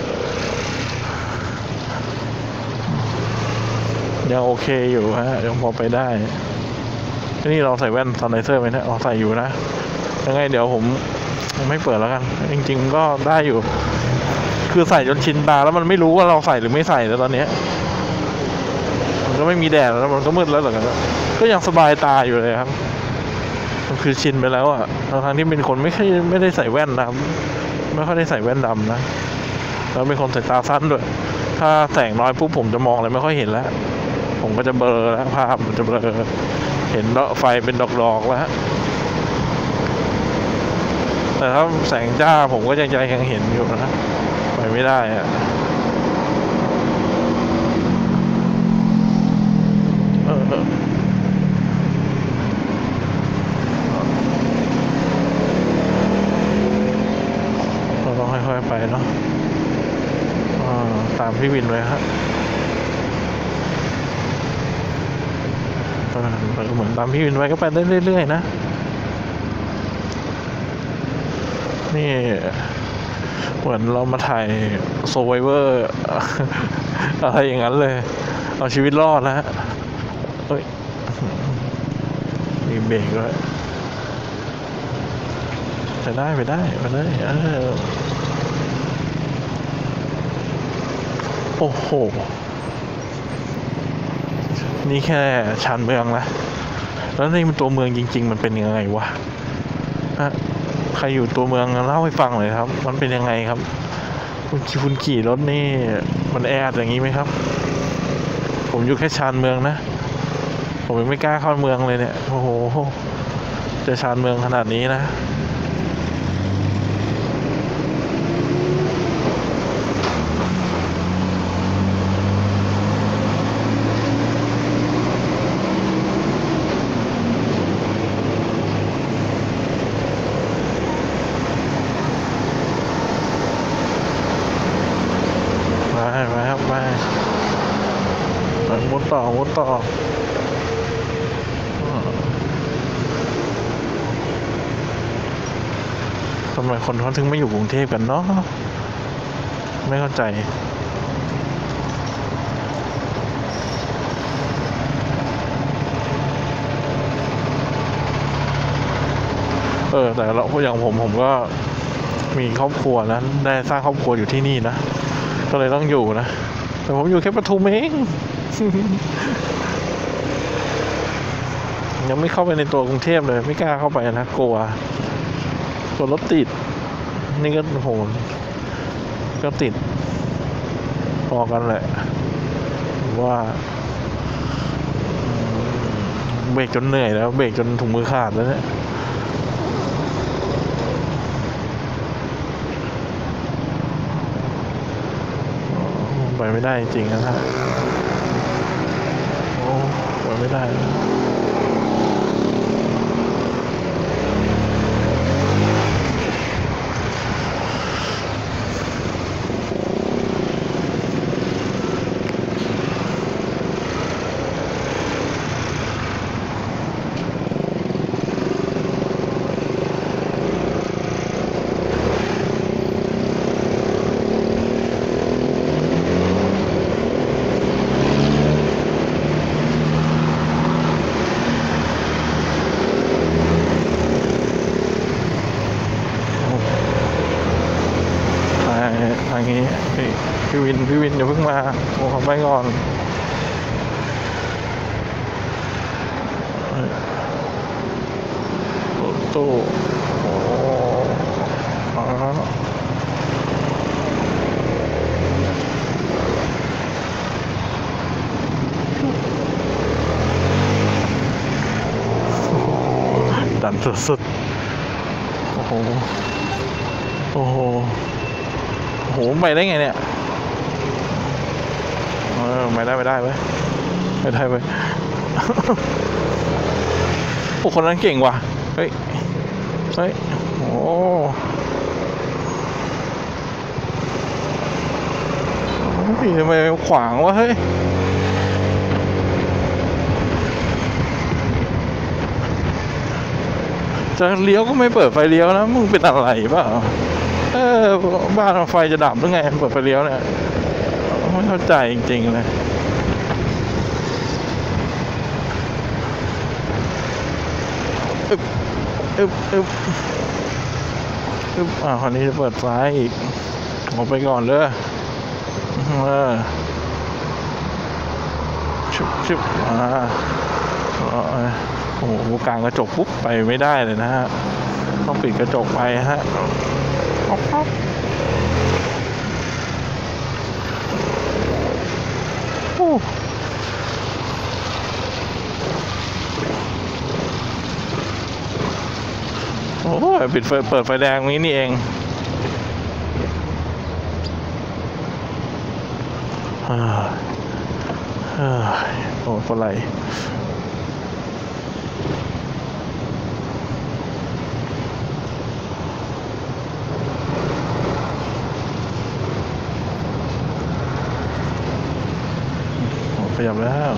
ยังโอเคอยู่ฮะยังพอไปได้นี่เราใส่แว่นซันไลเซอร์ไหมเนี่ยเราใส่อยู่นะยังไงเดี๋ยวผมไม่เปิดแล้วกันจริงๆก็ได้อยู่คือใส่จนชินตาแล้วมันไม่รู้ว่าเราใส่หรือไม่ใส่แล้วตอนนี้มันก็ไม่มีแดดแล้วมันก็มืดแล้วเหมือนกันก็ยังสบายตาอยู่เลยครับมันคือชินไปแล้วอ่ะทั้งที่เป็นคนไม่ค่อยไม่ได้ใส่แว่นนะครับไม่ค่อยได้ใส่แว่นดำนะแล้วเป็นคนใส่ตาสั้นด้วยถ้าแสงน้อยปุ๊บผมจะมองอะไรไม่ค่อยเห็นแล้วผมก็จะเบลอแล้วภาพมันจะเบลอเห็นไฟเป็นดอกๆแล้วฮะแต่ถ้าแสงจ้าผมก็ยังใจยังเห็นอยู่นะไปไม่ได้อะเออเราต้องค่อยๆไปเนาะตามพี่วินไว้ฮะเหมือนตามพี่วินไว้ก็ไปได้เรื่อยๆนะนี่เหมือนเรามาถ่ายโซไวเวอร์อะไรอย่างนั้นเลยเอาชีวิตรอดนะฮะเฮ้ยมีเบรกด้วยไปได้ไปได้ไปได้เออโอ้โหนี่แค่ชานเมืองนะแล้วนี่มันตัวเมืองจริงๆมันเป็นยังไงวะฮะใครอยู่ตัวเมืองเล่าให้ฟังเลยครับมันเป็นยังไงครับคุณคุณขี่รถนี่มันแออัดอย่างนี้ไหมครับผมอยู่แค่ชานเมืองนะผมยังไม่กล้าเข้าเมืองเลยเนี่ยโอ้โหจะชานเมืองขนาดนี้นะมุดต่อมุดต่อทำไมคนเขาถึงไม่อยู่กรุงเทพกันเนาะไม่เข้าใจเออแต่เราอย่างผมผมก็มีครอบครัวนะได้สร้างครอบครัวอยู่ที่นี่นะก็เลยต้องอยู่นะแต่ผมอยู่แค่ปทุมเองยังไม่เข้าไปในตัวกรุงเทพเลยไม่กล้าเข้าไปนะกลัวกลัวรถติดนี่ก็โหก็ติดพอกันแหละว่าเบรกจนเหนื่อยแล้วเบรกจนถุงมือขาดแล้วเนี่ยไปไม่ได้จริงนะฮะโอ้ไปไม่ได้ทางนี้พี่วินพี่วินอย่าเพิ่งมาผมขอไปก่อนตู้โอ้ดันสุดๆโอ้โหโอ้โหโอ้โหไปได้ไงเนี่ยเออไม่ได้ไม่ได้เว้ยไม่ได้เว้ย โอ้คนนั้นเก่งว่ะเฮ้ยเฮ้ยโอ้ทำไมขวางวะเฮ้ยจะเลี้ยวก็ไม่เปิดไฟเลี้ยวนะมึงเป็นอะไรเปล่าเออบ้านไฟจะดับหรือไงเปิดไฟเลี้ยวเนี่ยไม่เข้าใจจริงๆเลยอึบอึบอึบอึบอ่าคนนี้จะเปิดไฟอีกออกไปก่อนเลยเออชุบชุบอ่าโอ้โหกลางกระจกปุ๊บไปไม่ได้เลยนะฮะต้องปิดกระจกไปฮะอ๊อกอ๊อกโอ้โหปิดไฟเปิดไฟแดงนี้นี่เองโอ้เป็นไรขยับแล้ว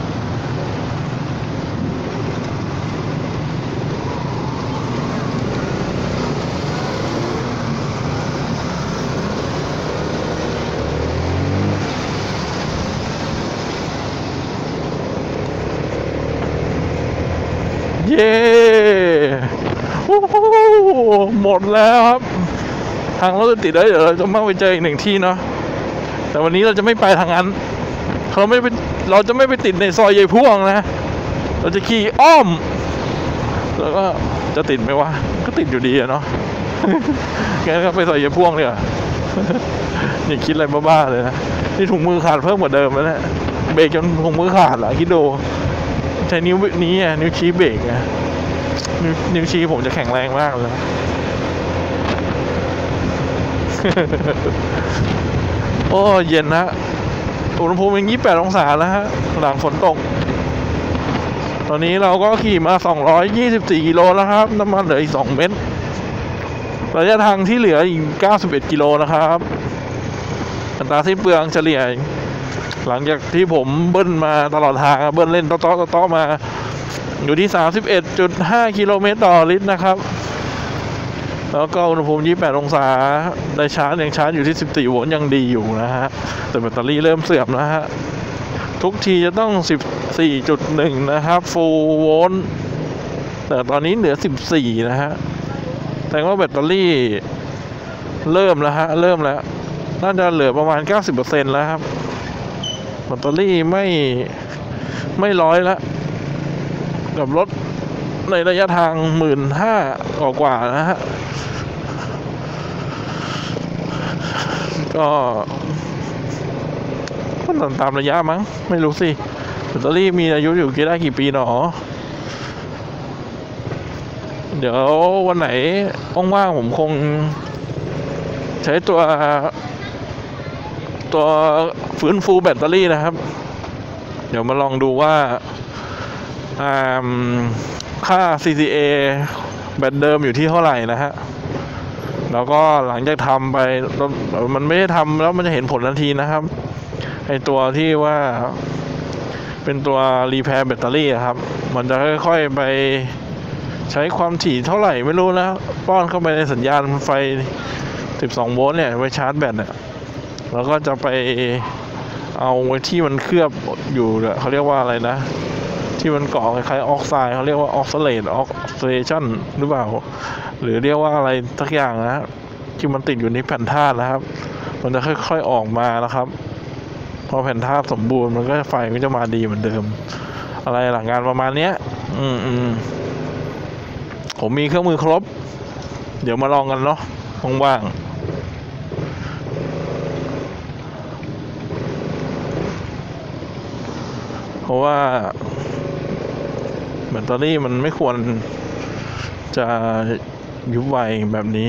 เย้โอ้โหหมดแล้วครับทางรถติดเลยเดี๋ยวเราจะมาไปเจออีกหนึ่งที่เนาะแต่วันนี้เราจะไม่ไปทางนั้นเราไม่ไปเราจะไม่ไปติดในซอยใยพ่วงนะเราจะขี่อ้อมแล้วก็จะติดไหมวะก็ติดอยู่ดีอะเนาะงั้นก็ไปซอยใยพ่วงเลยอ่ะอย่าคิดอะไรบ้าๆเลยนะนี่ถุงมือขาดเพิ่มกว่าเดิมแล้วเนี่ยเบรกจนถุงมือขาดเหรอคิดดูใช้นิ้วนี้อ่ะนิ้วชี้เบรกอ่ะนิ้วนิ้วชี้ผมจะแข็งแรงมากเลยโอ้เย็นนะอุณหภูมิยี่สิบแปดองศาแล้วฮะหลังฝนตกตอนนี้เราก็ขี่มาสองร้อยยี่สิบสี่กิโลแล้วครับน้ำมันเหลืออีกสองเม็ดระยะทางที่เหลืออีกเก้าสิบเอ็ดกิโลนะครับอัตราสิ้นเปลืองเฉลี่ยหลังจากที่ผมเบิ้ลมาตลอดทางเบิ้ลเล่นต่อๆต่อๆมาอยู่ที่ สามสิบเอ็ดจุดห้า กิโลเมตรต่อลิตรนะครับแล้วก็อุณหภูมิยี่สิบแปดองศาได้ชาร์จยังชาร์จอยู่ที่สิบสี่โวลต์ยังดีอยู่นะฮะแต่แบตเตอรี่เริ่มเสื่อมนะฮะทุกทีจะต้อง สิบสี่จุดหนึ่ง นะครับฟูลโวลต์แต่ตอนนี้เหลือสิบสี่นะฮะแต่ว่าแบตเตอรี่เริ่มแล้วฮะเริ่มแล้วน่าจะเหลือประมาณ เก้าสิบเปอร์เซ็นต์ แล้วครับแบตเตอรี่ไม่ไม่ร้อยแล้วกับรถในระยะทาง หนึ่งหมื่นห้าพัน กว่าๆนะฮะก็ก็ตามระยะมั้งไม่รู้สิแบตเตอรี่มีอายุอยู่กี่ได้กี่ปีหนอเดี๋ยววันไหนว่างๆผมคงใช้ตัวตัวฟื้นฟูแบตเตอรี่นะครับเดี๋ยวมาลองดูว่าค่า ซี ซี เอ แบตเดิมอยู่ที่เท่าไหร่นะฮะแล้วก็หลังจากทำไปมันไม่ได้ทำแล้วมันจะเห็นผลทันทีนะครับไอตัวที่ว่าเป็นตัวรีแพร์แบตเตอรี่ครับมันจะค่อยๆไปใช้ความถี่เท่าไหร่ไม่รู้นะป้อนเข้าไปในสัญญาณไฟสิบสองโวลต์เนี่ยไว้ชาร์จแบตเนี่ยแล้วก็จะไปเอาไว้ที่มันเคลือบอยู่เขาเรียกว่าอะไรนะที่มันเกาะคล้ายๆออกไซด์เขาเรียกว่าออกซาเลตออกซิเดชันหรือเปล่าหรือเรียกว่าอะไรสักอย่างนะที่มันติดอยู่ในแผ่นธาตุนะครับมันจะค่อยๆออกมานะครับพอแผ่นธาตุสมบูรณ์มันก็ไฟก็จะมาดีเหมือนเดิมอะไรหลังงานประมาณเนี้ยอืมอืมผมมีเครื่องมือครบเดี๋ยวมาลองกันเนาะว่างๆเพราะว่าแบตเตอรี่มันไม่ควรจะยุบไวแบบนี้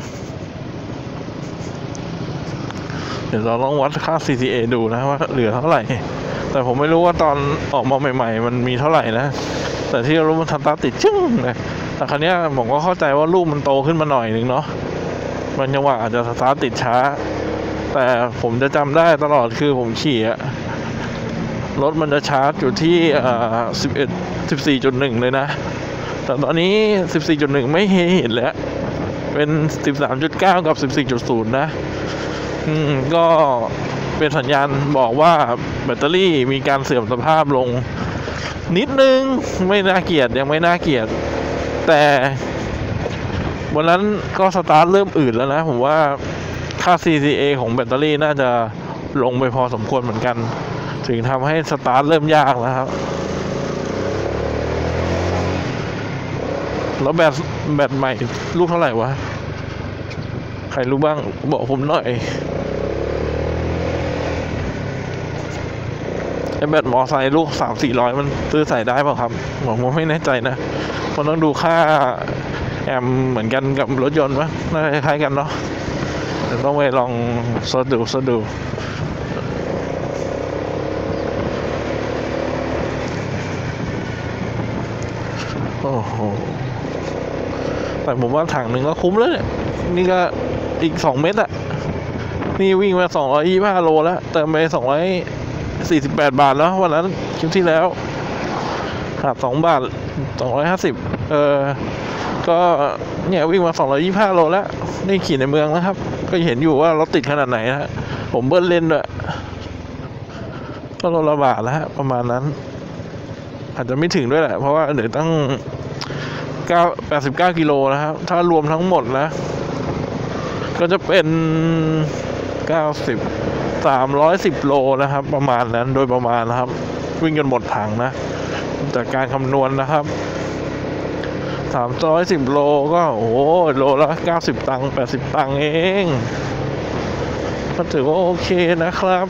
เดี๋ยวเราลองวัดค่า ซี ซี เอ ดูนะว่าเหลือเท่าไหร่แต่ผมไม่รู้ว่าตอนออกมาใหม่ๆมันมีเท่าไหร่นะแต่ที่รู้มันสตาร์ทติดชึ้งเลยแต่ครั้นี้ผมก็เข้าใจว่าลูกมันโตขึ้นมาหน่อยนึงเนาะมันจังหวะอาจจะสตาร์ทติดช้าแต่ผมจะจำได้ตลอดคือผมขี่อะรถมันจะชาร์จอยู่ที่อ่าสิบเอ็ด สิบสี่จุดหนึ่งเลยนะแต่ตอนนี้ สิบสี่จุดหนึ่ง ไม่เห็นแล้วเป็น สิบสามจุดเก้า กับ สิบสี่จุดศูนย์ นะอืมก็เป็นสัญญาณบอกว่าแบตเตอรี่มีการเสื่อมสภาพลงนิดนึงไม่น่าเกลียดยังไม่น่าเกลียดแต่วันนั้นก็สตาร์ทเริ่มอืดแล้วนะผมว่าค่า ซี ซี เอ ของแบตเตอรี่น่าจะลงไปพอสมควรเหมือนกันถึงทำให้สตาร์ทเริ่มยากนะครับแล้วแบตแบตใหม่ลูกเท่าไหร่วะใครรู้บ้างบอกผมหน่อยไอแบตมอไซค์ลูกสามสี่ร้อยมันซื้อใส่ได้เปล่าครับผมไม่แน่ใจนะมันต้องดูค่าแอมเหมือนกันกับรถยนต์ปะน่าจะคล้ายกันเนาะเดี๋ยวต้องไปลองเสิร์ชดูเสิร์ชดูโอ้โหแต่ผมว่าถังหนึ่งก็คุ้มแล้วเนี่ยนี่ก็อีกสองเมตรอะนี่วิ่งมาสองร้อยยี่สิบห้าโลแล้วเติมไปสองร้อยสี่สิบแปดบาทแล้ววันนั้นคลิปที่แล้วขาดสองบาทสองร้อยห้าสิบเออก็เนี่ยวิ่งมาสองร้อยยี่สิบห้าโลแล้วนี่ขี่ในเมืองนะครับก็เห็นอยู่ว่ารถติดขนาดไหนนะผมเบิ้ลเล่นด้วยก็โลละบาทแล้วประมาณนั้นอาจจะไม่ถึงด้วยแหละเพราะว่าเดี๋ยวตั้งเก้าแปดสิบเก้ากิโลนะครับถ้ารวมทั้งหมดนะก็จะเป็นเก้าสิบสามร้อยสิบโลนะครับประมาณนั้นโดยประมาณนะครับวิ่งจนหมดถังนะจากการคำนวณนะครับสามร้อยสิบโลก็โอ้โหโลละเก้าสิบตังค์แปดสิบตังค์เองก็ถือว่าโอเคนะครับ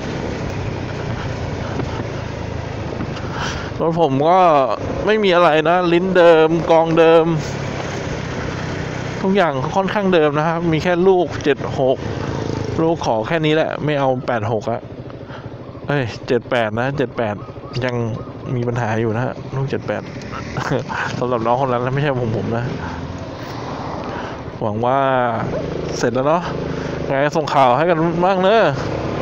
รถผมก็ไม่มีอะไรนะลิ้นเดิมกองเดิมทุกอย่างค่อนข้างเดิมนะครับมีแค่ลูกเจ็ดหกลูกขอแค่นี้แหละไม่เอาแปดหกอะเอ้ยเจ็ดแปดนะเจ็ดแปดยังมีปัญหาอยู่นะฮะลูกเจ็ดแปดสำหรับน้องคนนั้นไม่ใช่ผมผมนะหวังว่าเสร็จแล้วเนาะไงส่งข่าวให้กันบ้างเนอะ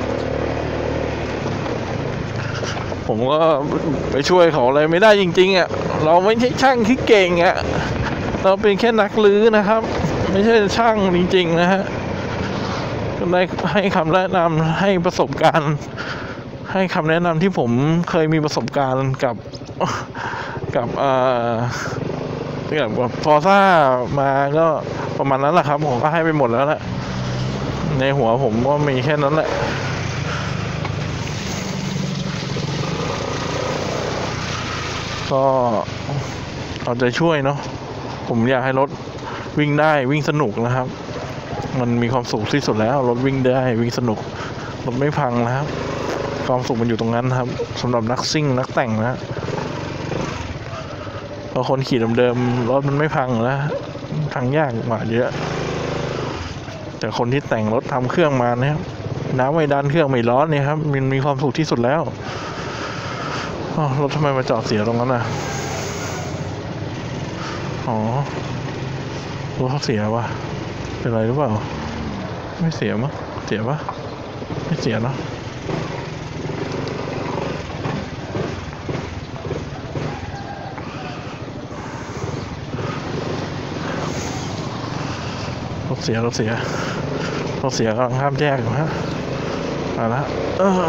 ผมก็ไปช่วยเขาอะไรไม่ได้จริงๆอ่ะเราไม่ใช่ช่างที่เก่งอ่ะเราเป็นแค่นักลื้อนะครับไม่ใช่ช่างจริงๆนะฮะก็ได้ให้คำแนะนำให้ประสบการณ์ให้คำแนะนำที่ผมเคยมีประสบการณ์กับกับเอ่อกับฟอร์ซ่ามาก็ประมาณนั้นแหละครับผมก็ให้ไปหมดแล้วแหละในหัวผมก็มีแค่นั้นแหละก็เอาใจช่วยเนาะผมอยากให้รถวิ่งได้วิ่งสนุกนะครับมันมีความสุขที่สุดแล้วรถวิ่งได้วิ่งสนุกรถไม่พังนะครับความสุขมันอยู่ตรงนั้นครับสำหรับนักซิ่งนักแต่งนะพอคนขี่เดิมๆรถมันไม่พังนะพังยากกว่าเยอะแต่คนที่แต่งรถทำเครื่องมาเนี่ยน้ำไม่ดันเครื่องไม่ร้อนเนี่ยครับมันมีความสุขที่สุดแล้วรถทำไมมาจอดเสียตรงนั้นอ่ะอ๋อรถเขาเสียวะเป็นไรหรือเปล่าไม่เสียมั้งเสียปะไม่เสียเนาะรถเสียรถเสียรถเสียกำลังข้ามแยกอยู่ฮะมาละเออ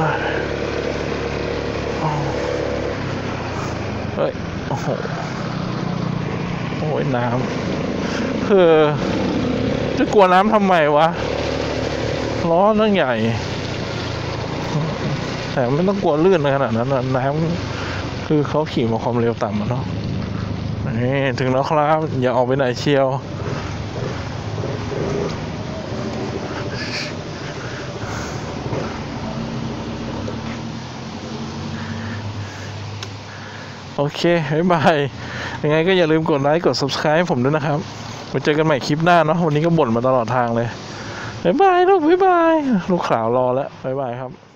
เฮ้ยโอ้โหโอ้ยน้ำคือจะกลัวน้ำทำไมวะล้อนั่งใหญ่แต่ไม่ต้องกลัวลื่นขนาดนั้นน้ำคือเขาขี่มาความเร็วต่ำอะเนาะนี่ถึงแล้วครับอย่าออกไปไหนเชียวโอเคบ๊ายบายยังไงก็อย่าลืมกดไลค์กด ซับสไครบ์ ให้ผมด้วยนะครับไว้เจอกันใหม่คลิปหน้าเนาะวันนี้ก็บ่นมาตลอดทางเลยบ๊ายบายลูกบ๊ายบายลูกขาวรอแล้วบ๊ายบายครับ